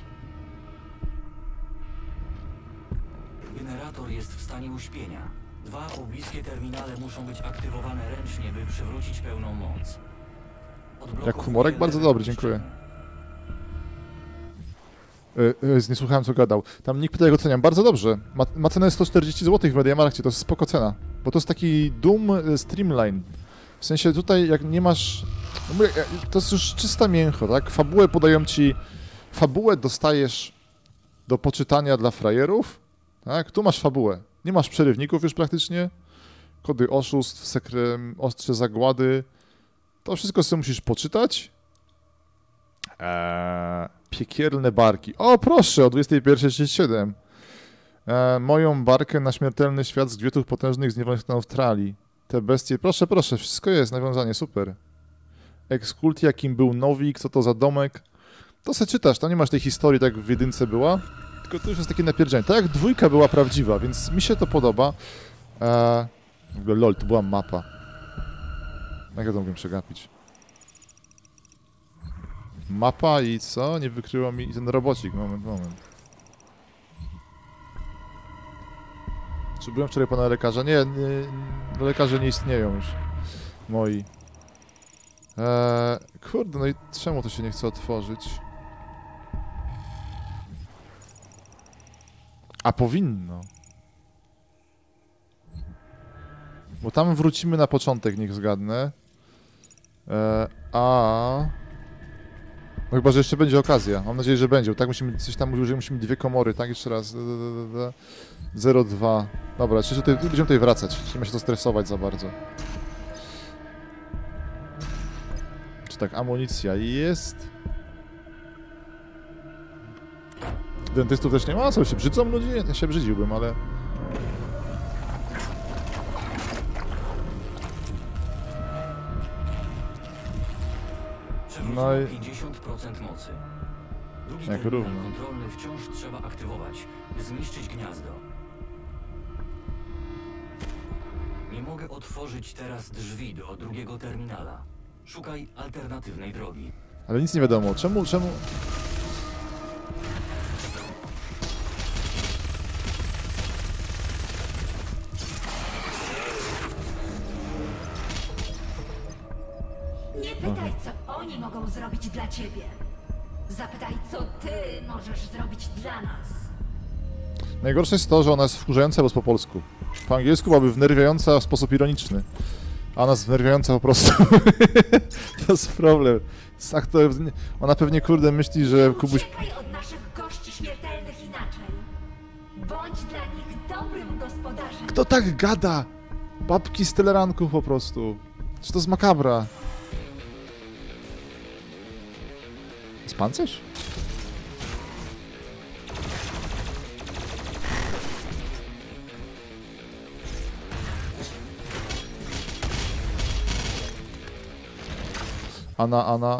Generator jest w stanie uśpienia. Dwa pobliskie terminale muszą być aktywowane ręcznie, by przywrócić pełną moc. Jak humorek? Bardzo dobry, dziękuję. Yy, yy, nie słuchałem, co gadał. Tam nikt pyta, jak oceniam. Bardzo dobrze. Ma, ma cenę sto czterdzieści złotych w Mediamarkcie, to jest spoko cena. Bo to jest taki Doom Streamline. W sensie tutaj, jak nie masz... No mówię, to jest już czysta mięcho, tak? Fabułę podają ci... Fabułę dostajesz do poczytania dla frajerów, tak? Tu masz fabułę. Nie masz przerywników już praktycznie. Kody oszustw, sekre, ostrze zagłady. To wszystko sobie musisz poczytać. Eee, piekielne barki. O, proszę, o dwudziestej pierwszej trzydzieści siedem. Eee, moją barkę na śmiertelny świat z gwiotów potężnych zniewolonych na Australii. Te bestie, proszę, proszę, wszystko jest, nawiązanie, super. Excultia, kim był Nowik, co to za domek. To se czytasz, tam nie masz tej historii, tak jak w jedynce była. Tylko to już jest takie napierdzianie. Tak jak dwójka była prawdziwa, więc mi się to podoba. Eee, w ogóle lol, to była mapa. Jak ja to mogłem przegapić? Mapa i co? Nie wykryło mi... ten robocik. Moment, moment. Czy byłem wczoraj pana lekarza? Nie, nie, lekarze nie istnieją już. Moi. Eee, kurde, no i czemu to się nie chce otworzyć? A powinno. Bo tam wrócimy na początek, niech zgadnę. Eee, a... No chyba, że jeszcze będzie okazja. Mam nadzieję, że będzie. Tak musimy, coś tam mówił, że musimy dwie komory, tak? Jeszcze raz. zero dwa. Dobra, czy tutaj, będziemy tutaj wracać. Nie ma się to stresować za bardzo. Czy tak, amunicja jest? Dentystów też nie ma? Co, się brzydzą ludzie? Ja się brzydziłbym, ale... No i pięćdziesiąt procent mocy. Drugi jak terminal równo. kontrolny wciąż trzeba aktywować, by zniszczyć gniazdo. Nie mogę otworzyć teraz drzwi do drugiego terminala. Szukaj alternatywnej drogi. Ale nic nie wiadomo. Czemu, czemu... Nie pytaj, co oni mogą zrobić dla ciebie. Zapytaj, co ty możesz zrobić dla nas. Najgorsze jest to, że ona jest wkurzająca, bo jest po polsku. Po angielsku byłaby wnerwiająca w sposób ironiczny. A ona jest wnerwiająca po prostu. To jest problem. Tak to, ona pewnie, kurde, myśli, że Kubuś... Uciekaj od naszych gości śmiertelnych inaczej. Bądź dla nich dobrym gospodarzem. Kto tak gada? Babki z teleranków po prostu. Czy to z makabra? Jest pancerz? Ana, Ana.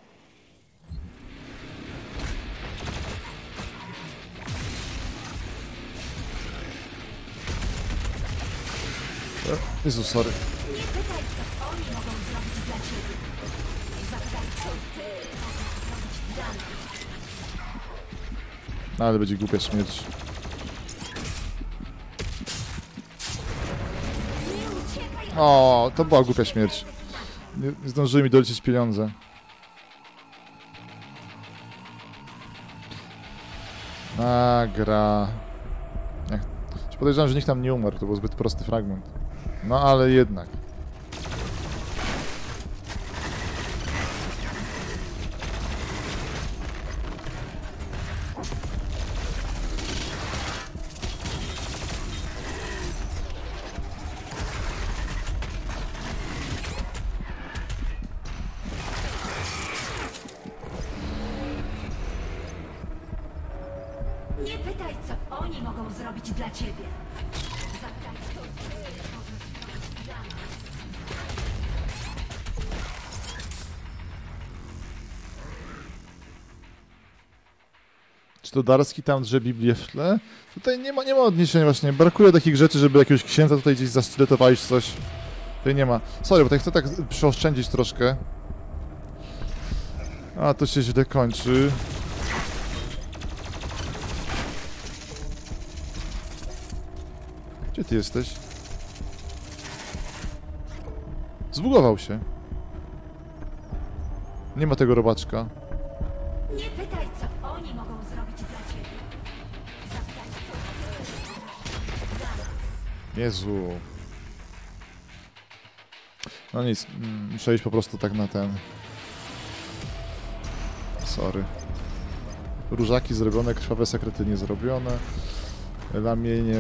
Jezu, sorry. Nie pytaj, co oni mogą zrobić dla ciebie. Zapytaj, co ty możesz zrobić dla nas. No, ale będzie głupia śmierć. Nie uciekaj od O, to była głupia śmierć. Nie, nie zdążyły mi dolecieć pieniądze. A, gra. Jak... Podejrzewam, że nikt tam nie umarł, to był zbyt prosty fragment. No, ale jednak. Nie pytaj, co oni mogą zrobić dla ciebie. Zapytaj, co ty możesz zrobić dla nas. Czy to Darski tam drze Biblię w tle? Tutaj nie ma, nie ma odniesień właśnie. Brakuje takich rzeczy, żeby jakiegoś księdza tutaj gdzieś zastyletowałeś coś. Tutaj nie ma. Sorry, bo tutaj chcę tak przeoszczędzić troszkę. A, to się źle kończy. Gdzie ty jesteś? Zbugował się. Nie ma tego robaczka. Nie pytaj, co oni mogą zrobić dla ciebie. Zapytaj, co ty możesz zrobić dla nas. Jezu. No nic, mm, muszę iść po prostu tak na ten. Sorry. Różaki zrobione, krwawe sekrety nie zrobione. Ramienie.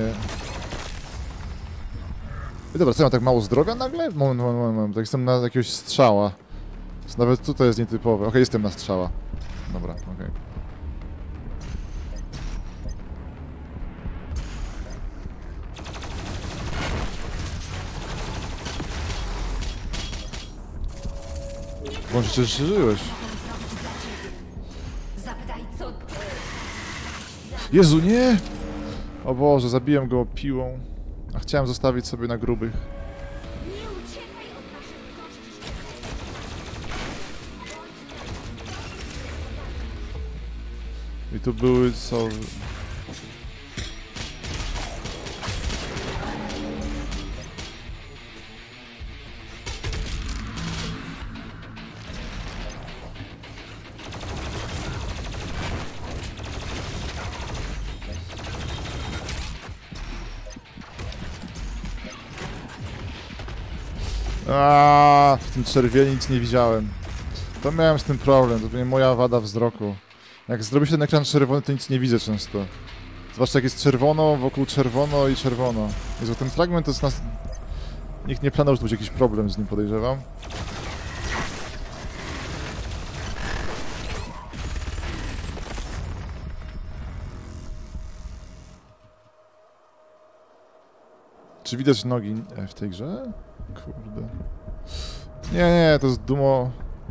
I dobra, co ja mam tak mało zdrowia nagle? Moment, moment, moment, moment. Tak jestem na jakiegoś strzała. Nawet tutaj jest nietypowe. Okej, okay, jestem na strzała. Dobra, okej. Okay. Bądź jeszcze żyłeś. Zapytaj, co ty. Jezu, nie! O Boże, zabiłem go piłą. A chciałem zostawić sobie na grubych. Nie uciekaj od naszych gości. I tu były co... Aaaa, w tym czerwieni nic nie widziałem. To miałem z tym problem, to nie moja wada wzroku. Jak zrobi się ten ekran czerwony, to nic nie widzę często. Zwłaszcza jak jest czerwono, wokół czerwono i czerwono. Jezu, ten fragment to jest nas... Nikt nie planował, że to będzie jakiś problem z nim, podejrzewam. Czy widać nogi w tej grze? Kurde. Nie, nie, to jest dumo...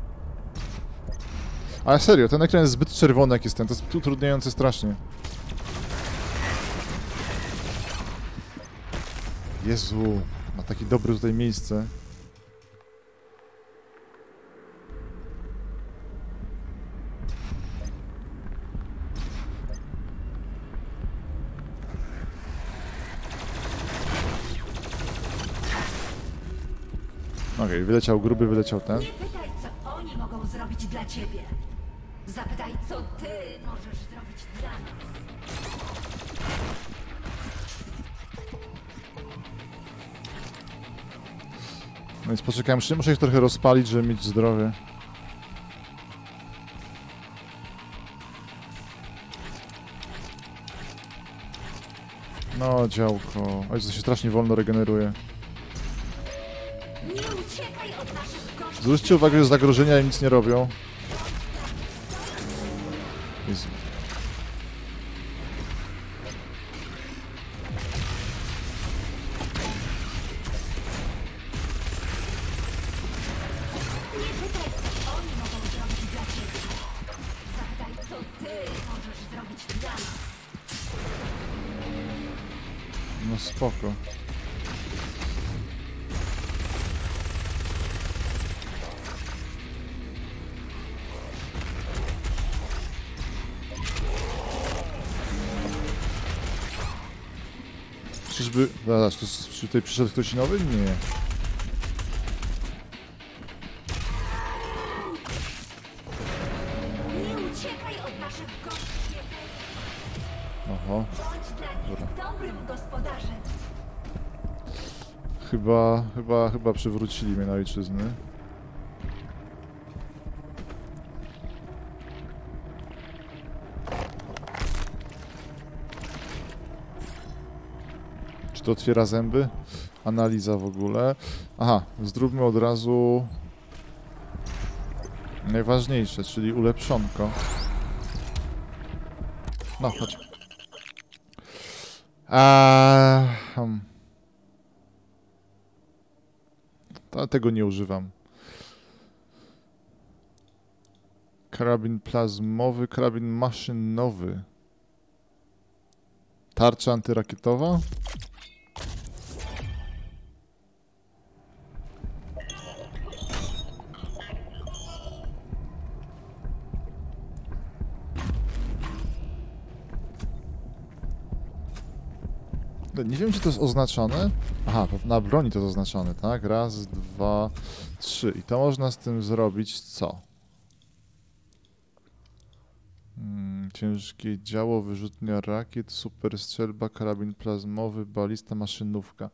Ale serio, ten ekran jest zbyt czerwony jak jest ten, to jest utrudniające strasznie. Jezu, ma takie dobre tutaj miejsce. Okej, okay, wyleciał gruby, wyleciał ten. Nie pytaj, co oni mogą zrobić dla ciebie. Zapytaj, co ty możesz zrobić dla nas. No więc poczekałem, muszę ich trochę rozpalić, żeby mieć zdrowie. No, działko. Oj, to się strasznie wolno regeneruje. Nie uciekaj od naszych gości. Zwróćcie uwagę, że zagrożenia im nic nie robią. Jezu. Nie pytaj, co oni mogą zrobić dla ciebie. Zapytaj, co ty możesz zrobić dla nas. No spoko. Czyżby... Zaraz, to jest, czy tutaj przyszedł ktoś nowy? Nie. Nie uciekaj od naszych gości. Oho. Bądź dla nich dobrym gospodarzem. Chyba, chyba, chyba przywrócili mnie na ojczyzny. Czy to otwiera zęby? Analiza w ogóle. Aha, zróbmy od razu najważniejsze, czyli ulepszonko. No, chodź. Eee, hmm. To, tego nie używam. Karabin plazmowy, karabin maszynowy. Tarcza antyrakietowa? Nie wiem, czy to jest oznaczone. Aha, to na broni to jest oznaczone, tak? Raz, dwa, trzy. I to można z tym zrobić co? Hmm, ciężkie działo, wyrzutnia rakiet, super strzelba, karabin plazmowy, balista, maszynówka.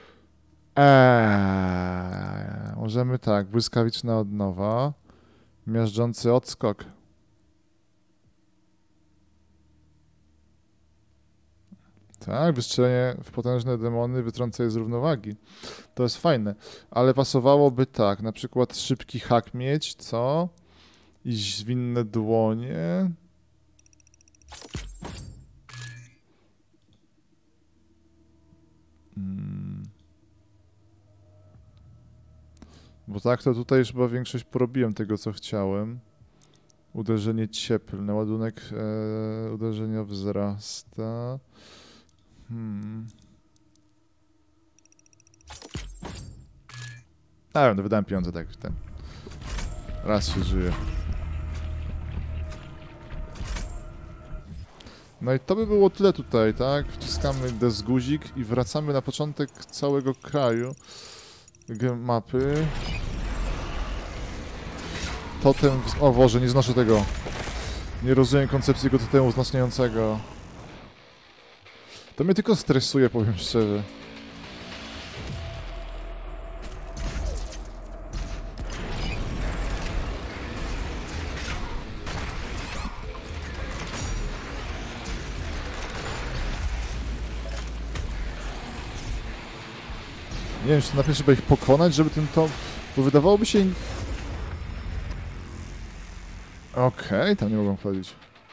Eee, możemy tak, błyskawiczna odnowa, miażdżący odskok. Tak, wystrzelenie w potężne demony wytrąca je z równowagi. To jest fajne, ale pasowałoby tak, na przykład szybki hak mieć, co? I zwinne dłonie. Hmm. Bo tak to tutaj już chyba większość porobiłem tego, co chciałem. Uderzenie cieplne, ładunek e, uderzenia wzrasta. Hmm. A wiem, to wydałem pieniądze tak ten. Raz się żyje. No i to by było tyle tutaj, tak? Wciskamy des guzik i wracamy na początek całego kraju. G mapy. Totem... W... O Boże, nie znoszę tego. Nie rozumiem koncepcji tego totemu wzmacniającego. To mnie tylko stresuje, powiem szczerze. Nie wiem, czy to najpierw trzeba ich pokonać, żeby ten to... Bo wydawałoby się... Okej, okay, tam nie mogą wchodzić.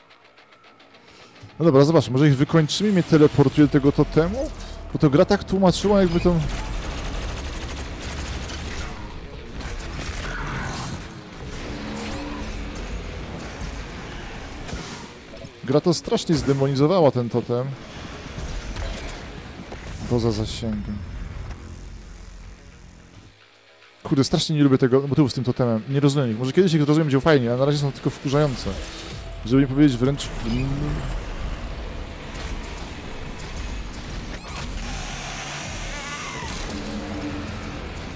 No dobra, zobacz, może ich wykończymy i mnie teleportuje do tego totemu? Bo to gra tak tłumaczyła, jakby to... Gra to strasznie zdemonizowała ten totem. Poza zasięgiem. Kurde, strasznie nie lubię tego motywu z tym totemem. Nie rozumiem ich. Może kiedyś ich rozumiem, będzie fajnie, ale na razie są tylko wkurzające. Żeby nie powiedzieć wręcz...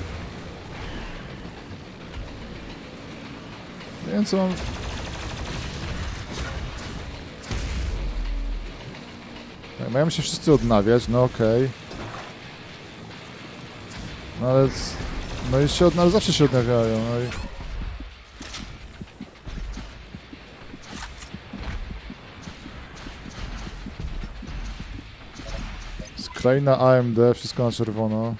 Nie wiem, co mam... Tak, mają się wszyscy odnawiać, no okej. Okay. No ale... No i się od... no, zawsze się odnawiają, no i... Skrajna A M D, wszystko na czerwono.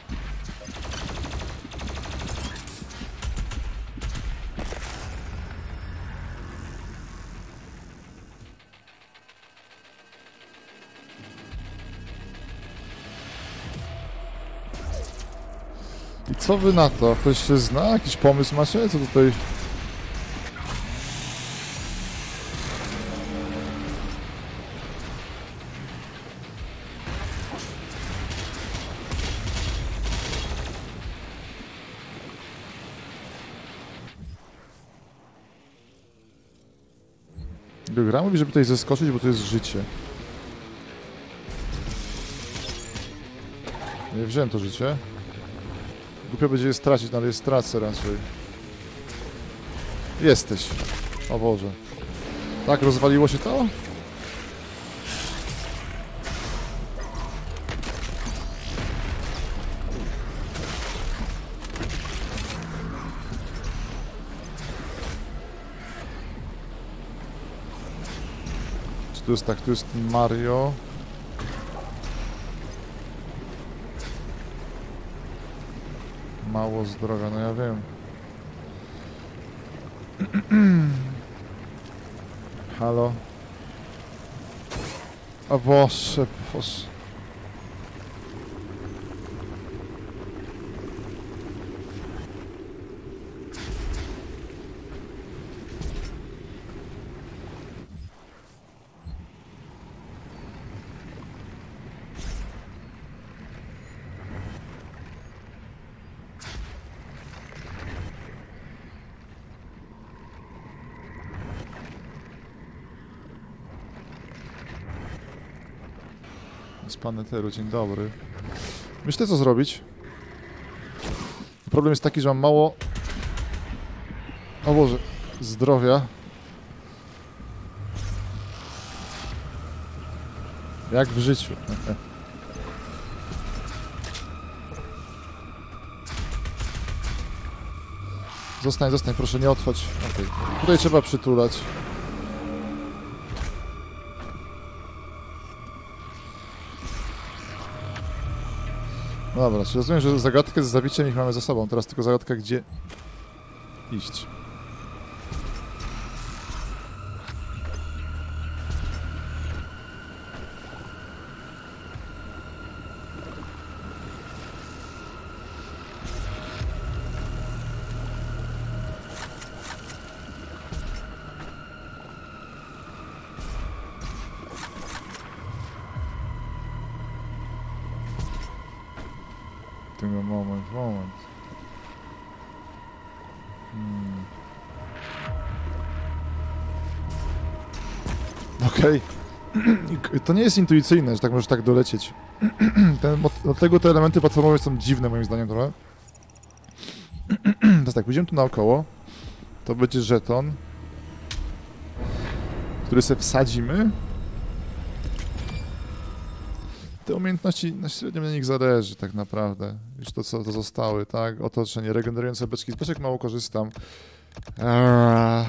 I co wy na to? Ktoś się zna? Jakiś pomysł macie? Co tutaj... Gra mówi, żeby tutaj zeskoczyć, bo to jest życie. Nie wziąłem to życie. Głupio będzie je stracić, no ale je stracę raczej. Jesteś. O Boże. Tak, rozwaliło się to? Czy tu jest tak, tu jest Mario. Mało zdrowia, no ja wiem. Halo? O Boże, Boże. Z Paneteru, dzień dobry. Myślę, co zrobić. Problem jest taki, że mam mało... O Boże, zdrowia. Jak w życiu. Zostań, zostań, proszę, nie odchodź. Okay. Tutaj trzeba przytulać. No dobra, czy rozumiem, że zagadkę z zabiciem ich mamy za sobą. Teraz tylko zagadka, gdzie iść. Tego moment, moment. Hmm. Okej. Okay. To nie jest intuicyjne, że tak możesz tak dolecieć. Ten, dlatego te elementy platformowe są dziwne moim zdaniem trochę. Teraz tak, pójdziemy tu naokoło. To będzie żeton, który sobie wsadzimy. Te umiejętności na średnio na nich zależy tak naprawdę. Już to, co to zostały, tak? Otoczenie, regenerujące beczki. Z beczek mało korzystam. Eee.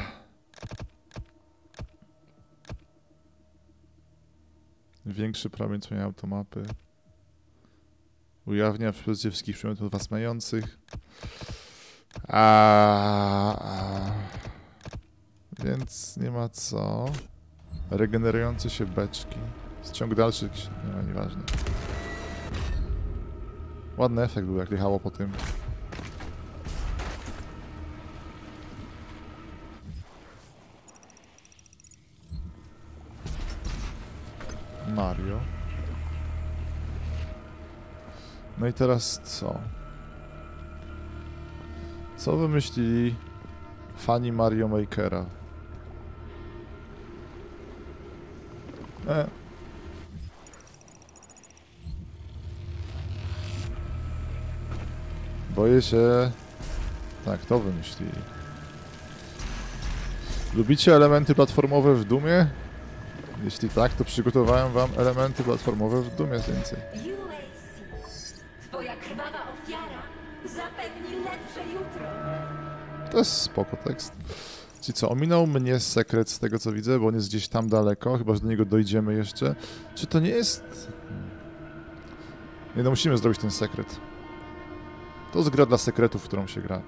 Większy promień tworzenia automapy. Ujawnia w pozycji wszystkich przedmiotów was mających. A, więc nie ma co. Regenerujące się beczki. Ciąg dalszy, nie ma, nieważne. Ładny efekt był, jak jechało po tym. Mario. No i teraz co? Co wymyślili fani Mario Makera? E. Boję się... Tak, to wymyślili. Lubicie elementy platformowe w Dumie? Jeśli tak, to przygotowałem wam elementy platformowe w Doomie więcej. U A C. Twoja krwawa ofiara zapewni lepsze jutro. To jest spoko tekst. Czyli co, ominął mnie sekret z tego co widzę, bo on jest gdzieś tam daleko, chyba że do niego dojdziemy jeszcze. Czy to nie jest... Nie no, musimy zrobić ten sekret. To jest gra dla sekretów, w którą się gra.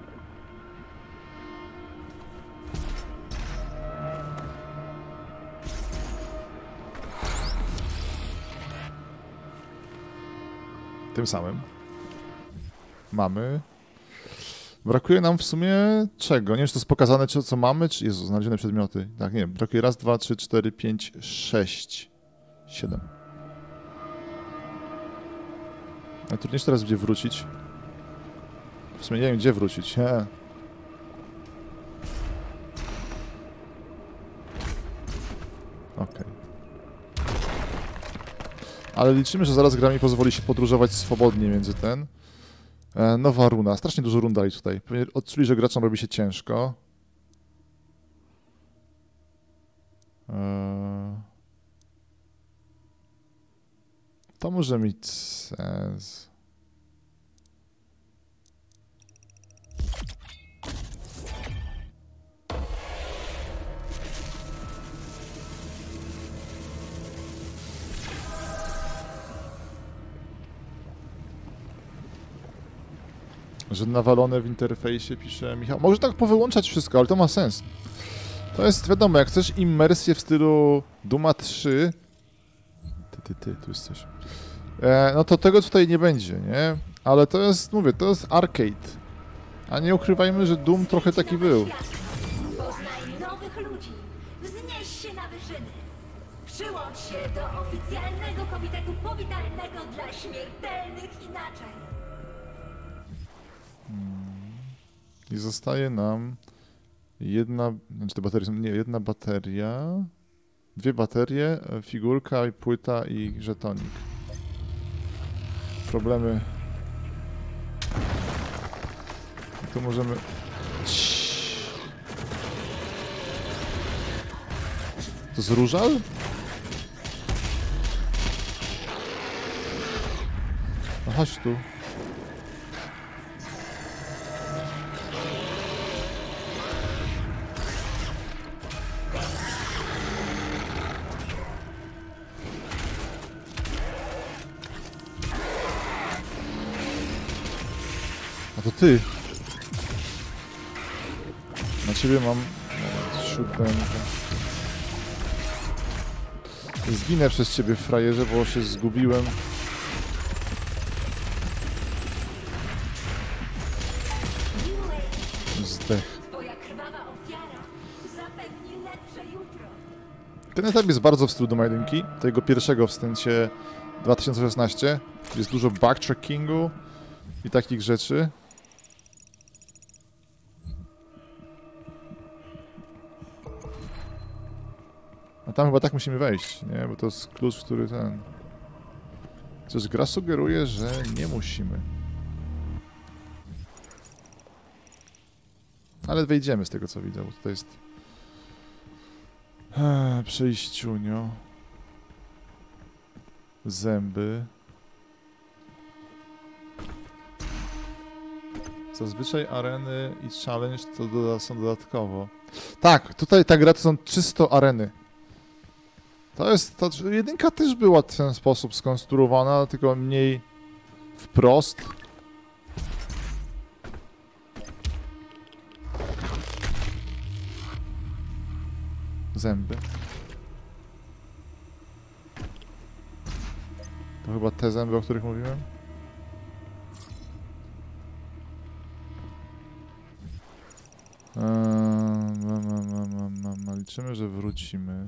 Tym samym mamy... Brakuje nam w sumie czego? Nie wiem, czy to jest pokazane, czy co mamy, czy... Jezu, znalezione przedmioty. Tak, nie wiem. Brakuje raz, dwa, trzy, cztery, pięć, sześć, siedem. Najtrudniejsze teraz będzie wrócić. W sumie nie wiem, gdzie wrócić. Nie. Okej. Okay. Ale liczymy, że zaraz gra mi pozwoli się podróżować swobodnie między ten. E, nowa runa. Strasznie dużo run dali tutaj. Pewnie odczuli, że graczom robi się ciężko. E, to może mieć sens. Że nawalone w interfejsie, pisze Michał. Może tak powyłączać wszystko, ale to ma sens. To jest, wiadomo, jak chcesz immersję w stylu Dooma trzy... Ty, ty, ty, tu jest coś. E, no to tego tutaj nie będzie, nie? Ale to jest, mówię, to jest arcade. A nie ukrywajmy, że Doom trochę taki był. Poznaj nowych ludzi. Wznieś się na wyżyny. Przyłącz się do oficjalnego komitetu powitalnego dla śmiertelnych inaczej. I zostaje nam jedna, znaczy te baterie są, nie, jedna bateria, dwie baterie, figurka i płyta i żetonik. Problemy. I tu możemy... To jest różal? No chodź tu. To ty. Na ciebie mam siódemkę. Zginę przez ciebie, frajerze, bo się zgubiłem. Zdech. Twoja krwawa ofiara zapewni lepsze jutro. Ten etap jest bardzo w stylu Dooma jeden, tego pierwszego w wstęcie dwa tysiące szesnaście. Jest dużo backtrackingu i takich rzeczy. A tam chyba tak musimy wejść, nie? Bo to jest klucz, który ten... Chociaż gra sugeruje, że nie musimy. Ale wejdziemy z tego co widzę, bo tutaj jest... Eee, przejściunio. Zęby. Zazwyczaj areny i challenge to doda są dodatkowo. Tak, tutaj ta gra to są czysto areny. To jest, to, jedynka też była w ten sposób skonstruowana, tylko mniej wprost. Zęby. To chyba te zęby, o których mówiłem. Eee, ma, ma, ma, ma, ma, ma. Liczymy, że wrócimy.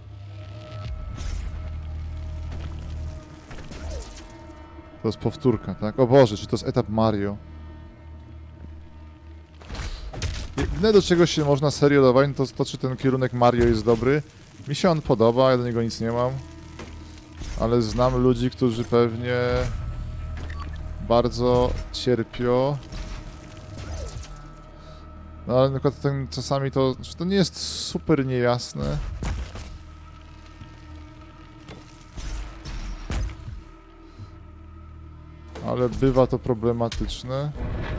To jest powtórka, tak? O Boże, czy to jest etap Mario? Jedyne do czego się można serio dawać, to to, czy ten kierunek Mario jest dobry. Mi się on podoba, ja do niego nic nie mam. Ale znam ludzi, którzy pewnie bardzo cierpią. No ale na przykład ten, czasami to, to nie jest super niejasne. ale bywa to problematyczne.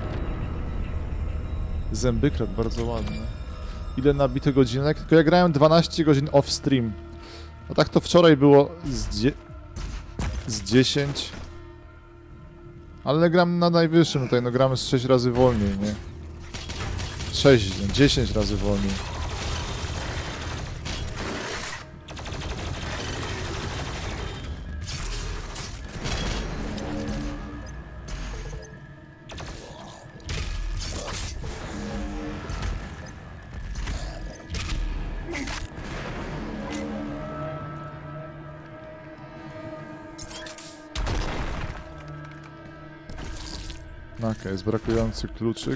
Zębykrat, bardzo ładny. Ile nabity godzinek? Tylko ja grałem dwanaście godzin off-stream. A tak to wczoraj było z, dzie z dziesięć. Ale gram na najwyższym tutaj, no gramy z sześć razy wolniej, nie? sześć, dziesięć razy wolniej. Okej, okay, jest brakujący kluczyk.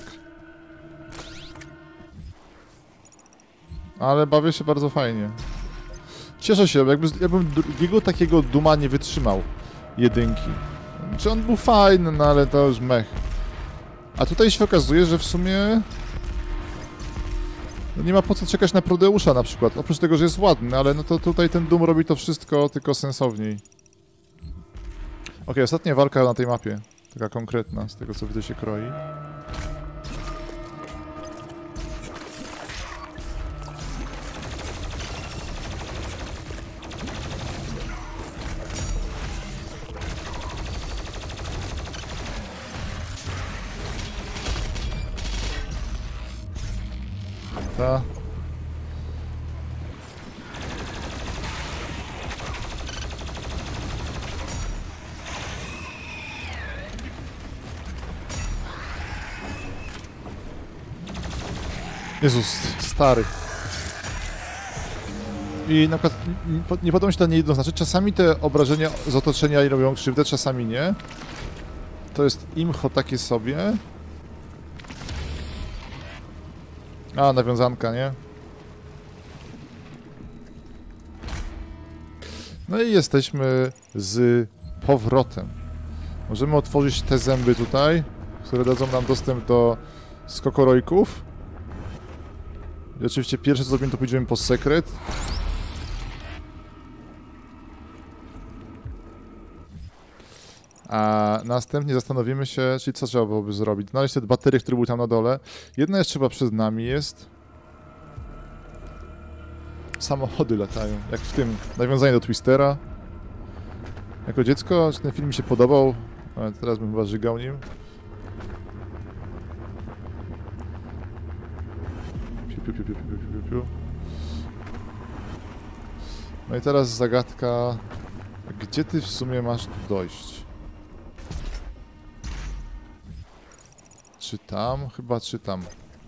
Ale bawię się bardzo fajnie. Cieszę się, jakby, jakbym drugiego takiego Duma nie wytrzymał. Jedynki. Czy on był fajny, no ale to już mech. A tutaj się okazuje, że w sumie... No nie ma po co czekać na Prodeusza na przykład. Oprócz tego, że jest ładny, ale no to tutaj ten Doom robi to wszystko tylko sensowniej. Okej, okay, ostatnia walka na tej mapie. Taka konkretna, z tego co widzę się kroi. Ta. Jezus, stary. I na przykład nie, nie podoba mi się to niejednoznacznie. Czasami te obrażenia z otoczenia robią krzywdę, czasami nie. To jest imcho takie sobie. A, nawiązanka, nie? No i jesteśmy z powrotem. Możemy otworzyć te zęby tutaj, które dadzą nam dostęp do skokorojków. I oczywiście pierwsze co zrobimy, to pójdziemy po sekret. A następnie zastanowimy się, czyli co trzeba byłoby zrobić. Znaleźć te baterie, które były tam na dole. Jedna jeszcze chyba przed nami jest. Samochody latają, jak w tym nawiązanie do Twistera. Jako dziecko ten film mi się podobał, ale teraz bym chyba żygał nim. Piu, piu, piu, piu, piu, piu, piu. No i teraz zagadka, gdzie ty w sumie masz tu dojść? Czy tam? Chyba czy tam.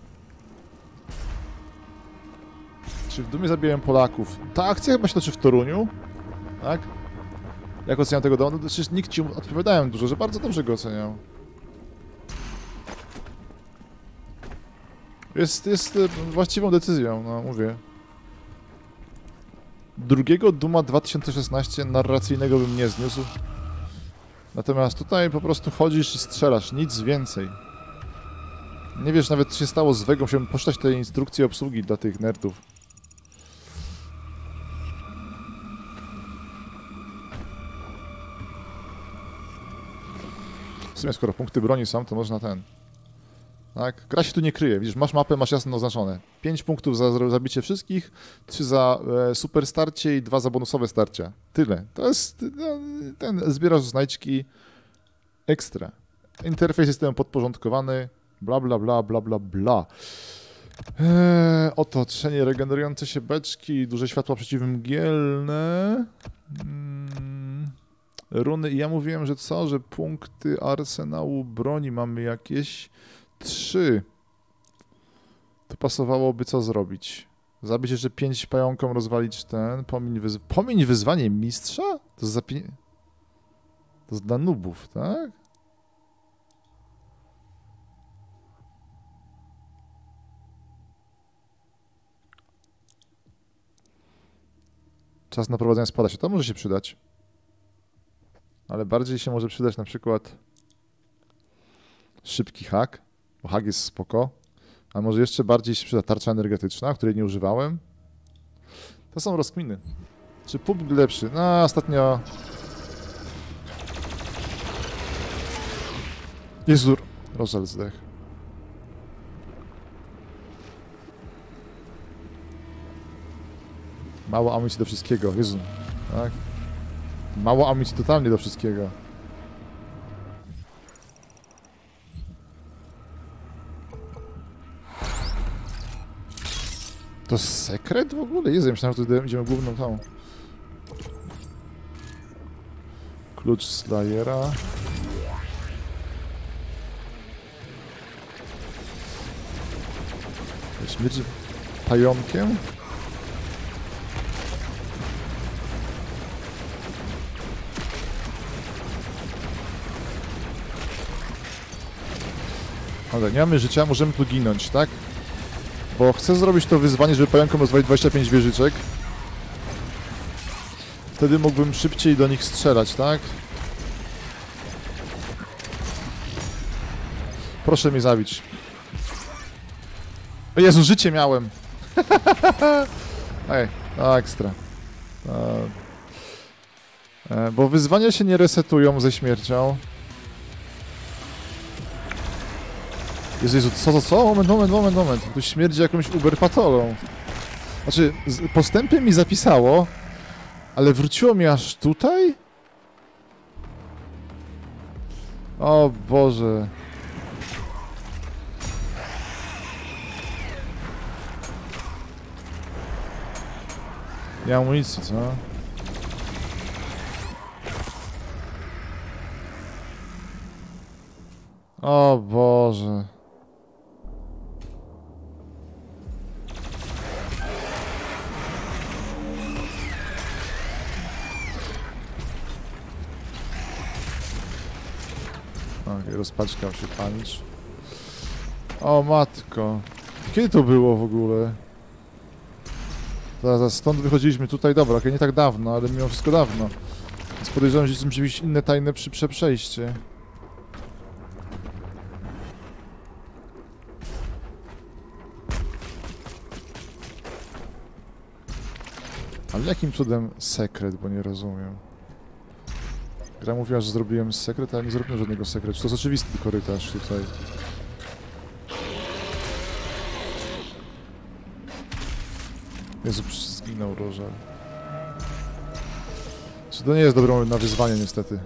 Czy w Dumie zabijałem Polaków? Ta akcja chyba się toczy w Toruniu, tak? Jak oceniam tego domu? No przecież nikt ci odpowiadałem dużo, że bardzo dobrze go oceniał. Jest, jest właściwą decyzją, no mówię. Drugiego Duma dwa tysiące szesnaście narracyjnego bym nie zniósł. Natomiast tutaj po prostu chodzisz i strzelasz, nic więcej. Nie wiesz nawet co się stało z Vegą, musiałem poczytać te instrukcje obsługi dla tych nerdów. W sumie skoro punkty broni są, to można ten... Tak? Gra się tu nie kryje, widzisz, masz mapę, masz jasno oznaczone. pięć punktów za zabicie wszystkich, trzy za e, super starcie i dwa za bonusowe starcia. Tyle. To jest... No, ten, zbierasz znajdźki ekstra. Interfejs jest temu podporządkowany, bla bla bla bla bla bla. Eee, otoczenie, regenerujące się beczki, duże światła przeciwmgielne. Hmm. Runy. I ja mówiłem, że co? Że punkty arsenału broni mamy jakieś trzy. To pasowałoby co zrobić? Zabić jeszcze pięć pająkom, rozwalić ten. Pomiń, wyz... Pomiń wyzwanie mistrza? To jest za pi... To jest dla nubów, tak? Czas na prowadzenie spada się. To może się przydać. Ale bardziej się może przydać na przykład szybki hak, bo hak jest spoko. A może jeszcze bardziej się przyda tarcza energetyczna, której nie używałem. To są rozkminy. Czy punkt lepszy? No, ostatnio... Jezu, Rozel zdech. Mało amunicji do wszystkiego, Jezu. Tak? Mało amunicji totalnie do wszystkiego. To sekret w ogóle? Jezu, ja myślałem, że to idziemy główną tą. Klucz Slayera. Śmierć pająkiem? Ale nie mamy życia, możemy tu ginąć, tak? Bo chcę zrobić to wyzwanie, żeby pająkom rozwalić dwadzieścia pięć wieżyczek. Wtedy mógłbym szybciej do nich strzelać, tak? Proszę mnie zabić. O Jezu, życie miałem! Ej, no ekstra. E, bo wyzwania się nie resetują ze śmiercią. Jezu, Jezu, co, co, co? Moment, moment, moment, moment. Tu śmierdzi jakąś uberpatolą. Znaczy, postępy mi zapisało, ale wróciło mi aż tutaj? O Boże. Nie mam amunicji, co? O Boże. Okej, rozpaczkał się panicz. O matko. Kiedy to było w ogóle? Zaraz, stąd wychodziliśmy tutaj, dobra, okej, nie tak dawno, ale mimo wszystko dawno. Więc podejrzewam, że są jakieś inne tajne przy przejście. Ale jakim cudem sekret, bo nie rozumiem. Gra mówiła, że zrobiłem sekret, ale nie zrobiłem żadnego sekretu. To jest oczywisty korytarz tutaj. Jezu, zginął Rożal. Czy to nie jest dobre na wyzwanie, niestety.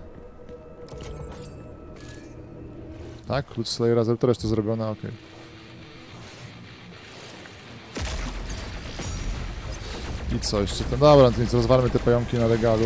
Tak? Klucz Slayera, to reszta zrobiona, okej. Okay. I co jeszcze? To dobra, to nic, rozwalmy te pająki na legalu.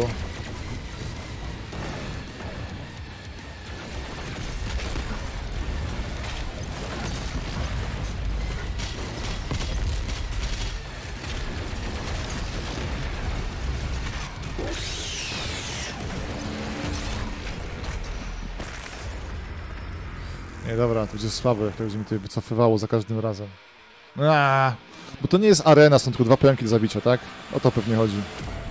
Nie, dobra, to będzie słabe, jak to będzie mi tutaj wycofywało za każdym razem. Aaaa, bo to nie jest arena, są tylko dwa pająki do zabicia, tak? O to pewnie chodzi.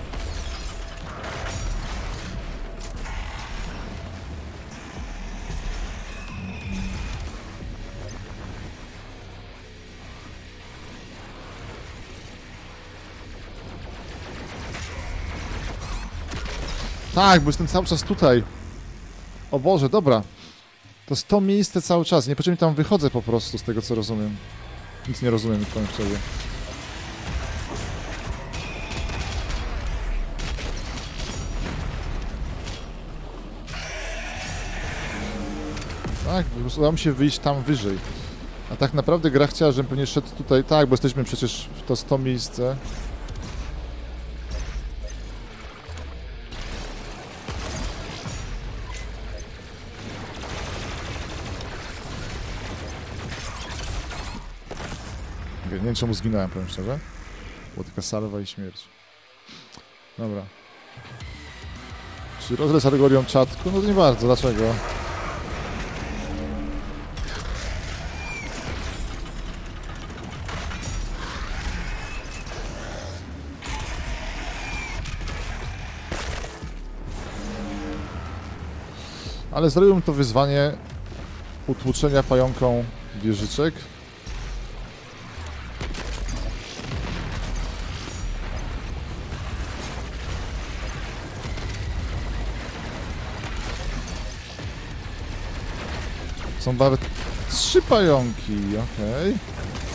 Tak, bo jestem cały czas tutaj. O Boże, dobra. To jest to miejsce cały czas. Nie po czym tam wychodzę po prostu, z tego co rozumiem. Nic nie rozumiem, powiem szczerze. Tak, po prostu udało mi się wyjść tam wyżej. A tak naprawdę gra chciała, żebym pewnie szedł tutaj... Tak, bo jesteśmy przecież w to z to miejsce. Nie wiem, czemu zginąłem, powiem szczerze. Była tylko salwa i śmierć. Dobra. Czy rozle z alegorią czatku? No to nie bardzo, dlaczego? Ale zrobiłem to wyzwanie utłuczenia pająką wieżyczek. Są nawet trzy pająki, okej. Okay.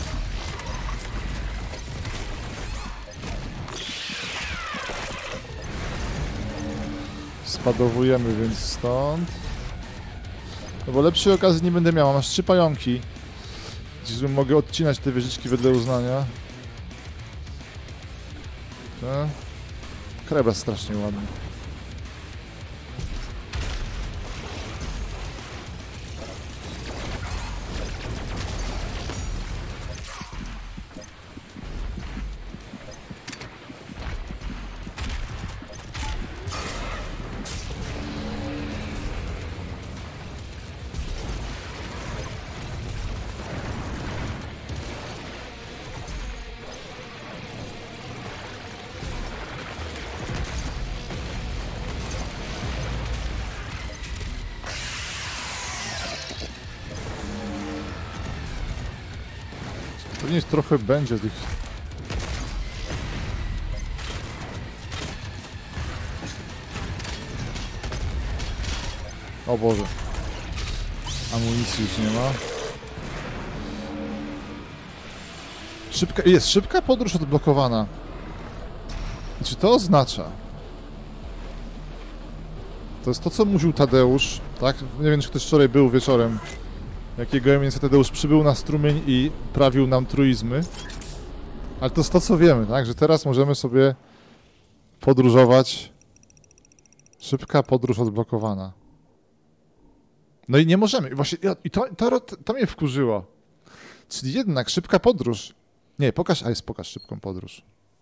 Spadowujemy więc stąd. No bo lepszej okazji nie będę miał, masz trzy pająki. Gdzieś mogę odcinać te wieżyczki wedle uznania. No. Krajobraz strasznie ładny. Pewnie trochę będzie tych... O Boże. Amunicji już nie ma. Szybka... Jest szybka podróż odblokowana. I czy to oznacza? To jest to, co mówił Tadeusz, tak? Nie wiem, czy ktoś wczoraj był wieczorem. Jakiego mniej więcej Tadeusz przybył na strumień i prawił nam truizmy. Ale to jest to, co wiemy, tak? Że teraz możemy sobie podróżować. Szybka podróż odblokowana. No i nie możemy. I właśnie i to, to, to mnie wkurzyło. Czyli jednak szybka podróż. Nie, pokaż, a jest pokaż szybką podróż.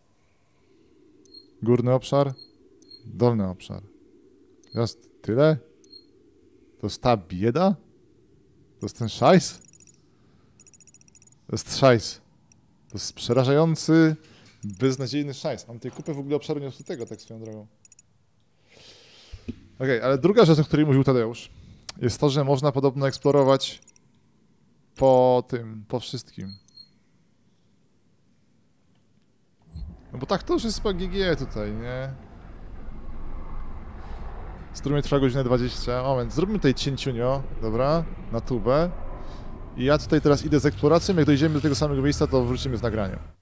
Górny obszar, dolny obszar. Jest tyle? To jest ta bieda? To jest ten szajs? To jest szajs. To jest przerażający, beznadziejny szajs. Mam tutaj kupę w ogóle obszaru nieodkrytego, tak swoją drogą. Okej, okay, ale druga rzecz, o której mówił Tadeusz, jest to, że można podobno eksplorować po tym, po wszystkim. No bo tak to już jest po G G tutaj, nie? Strumień trwa godzinę dwadzieścia. Moment, zróbmy tutaj cięciunio, dobra, na tubę. I ja tutaj teraz idę z eksploracją, jak dojdziemy do tego samego miejsca, to wrócimy z nagraniem.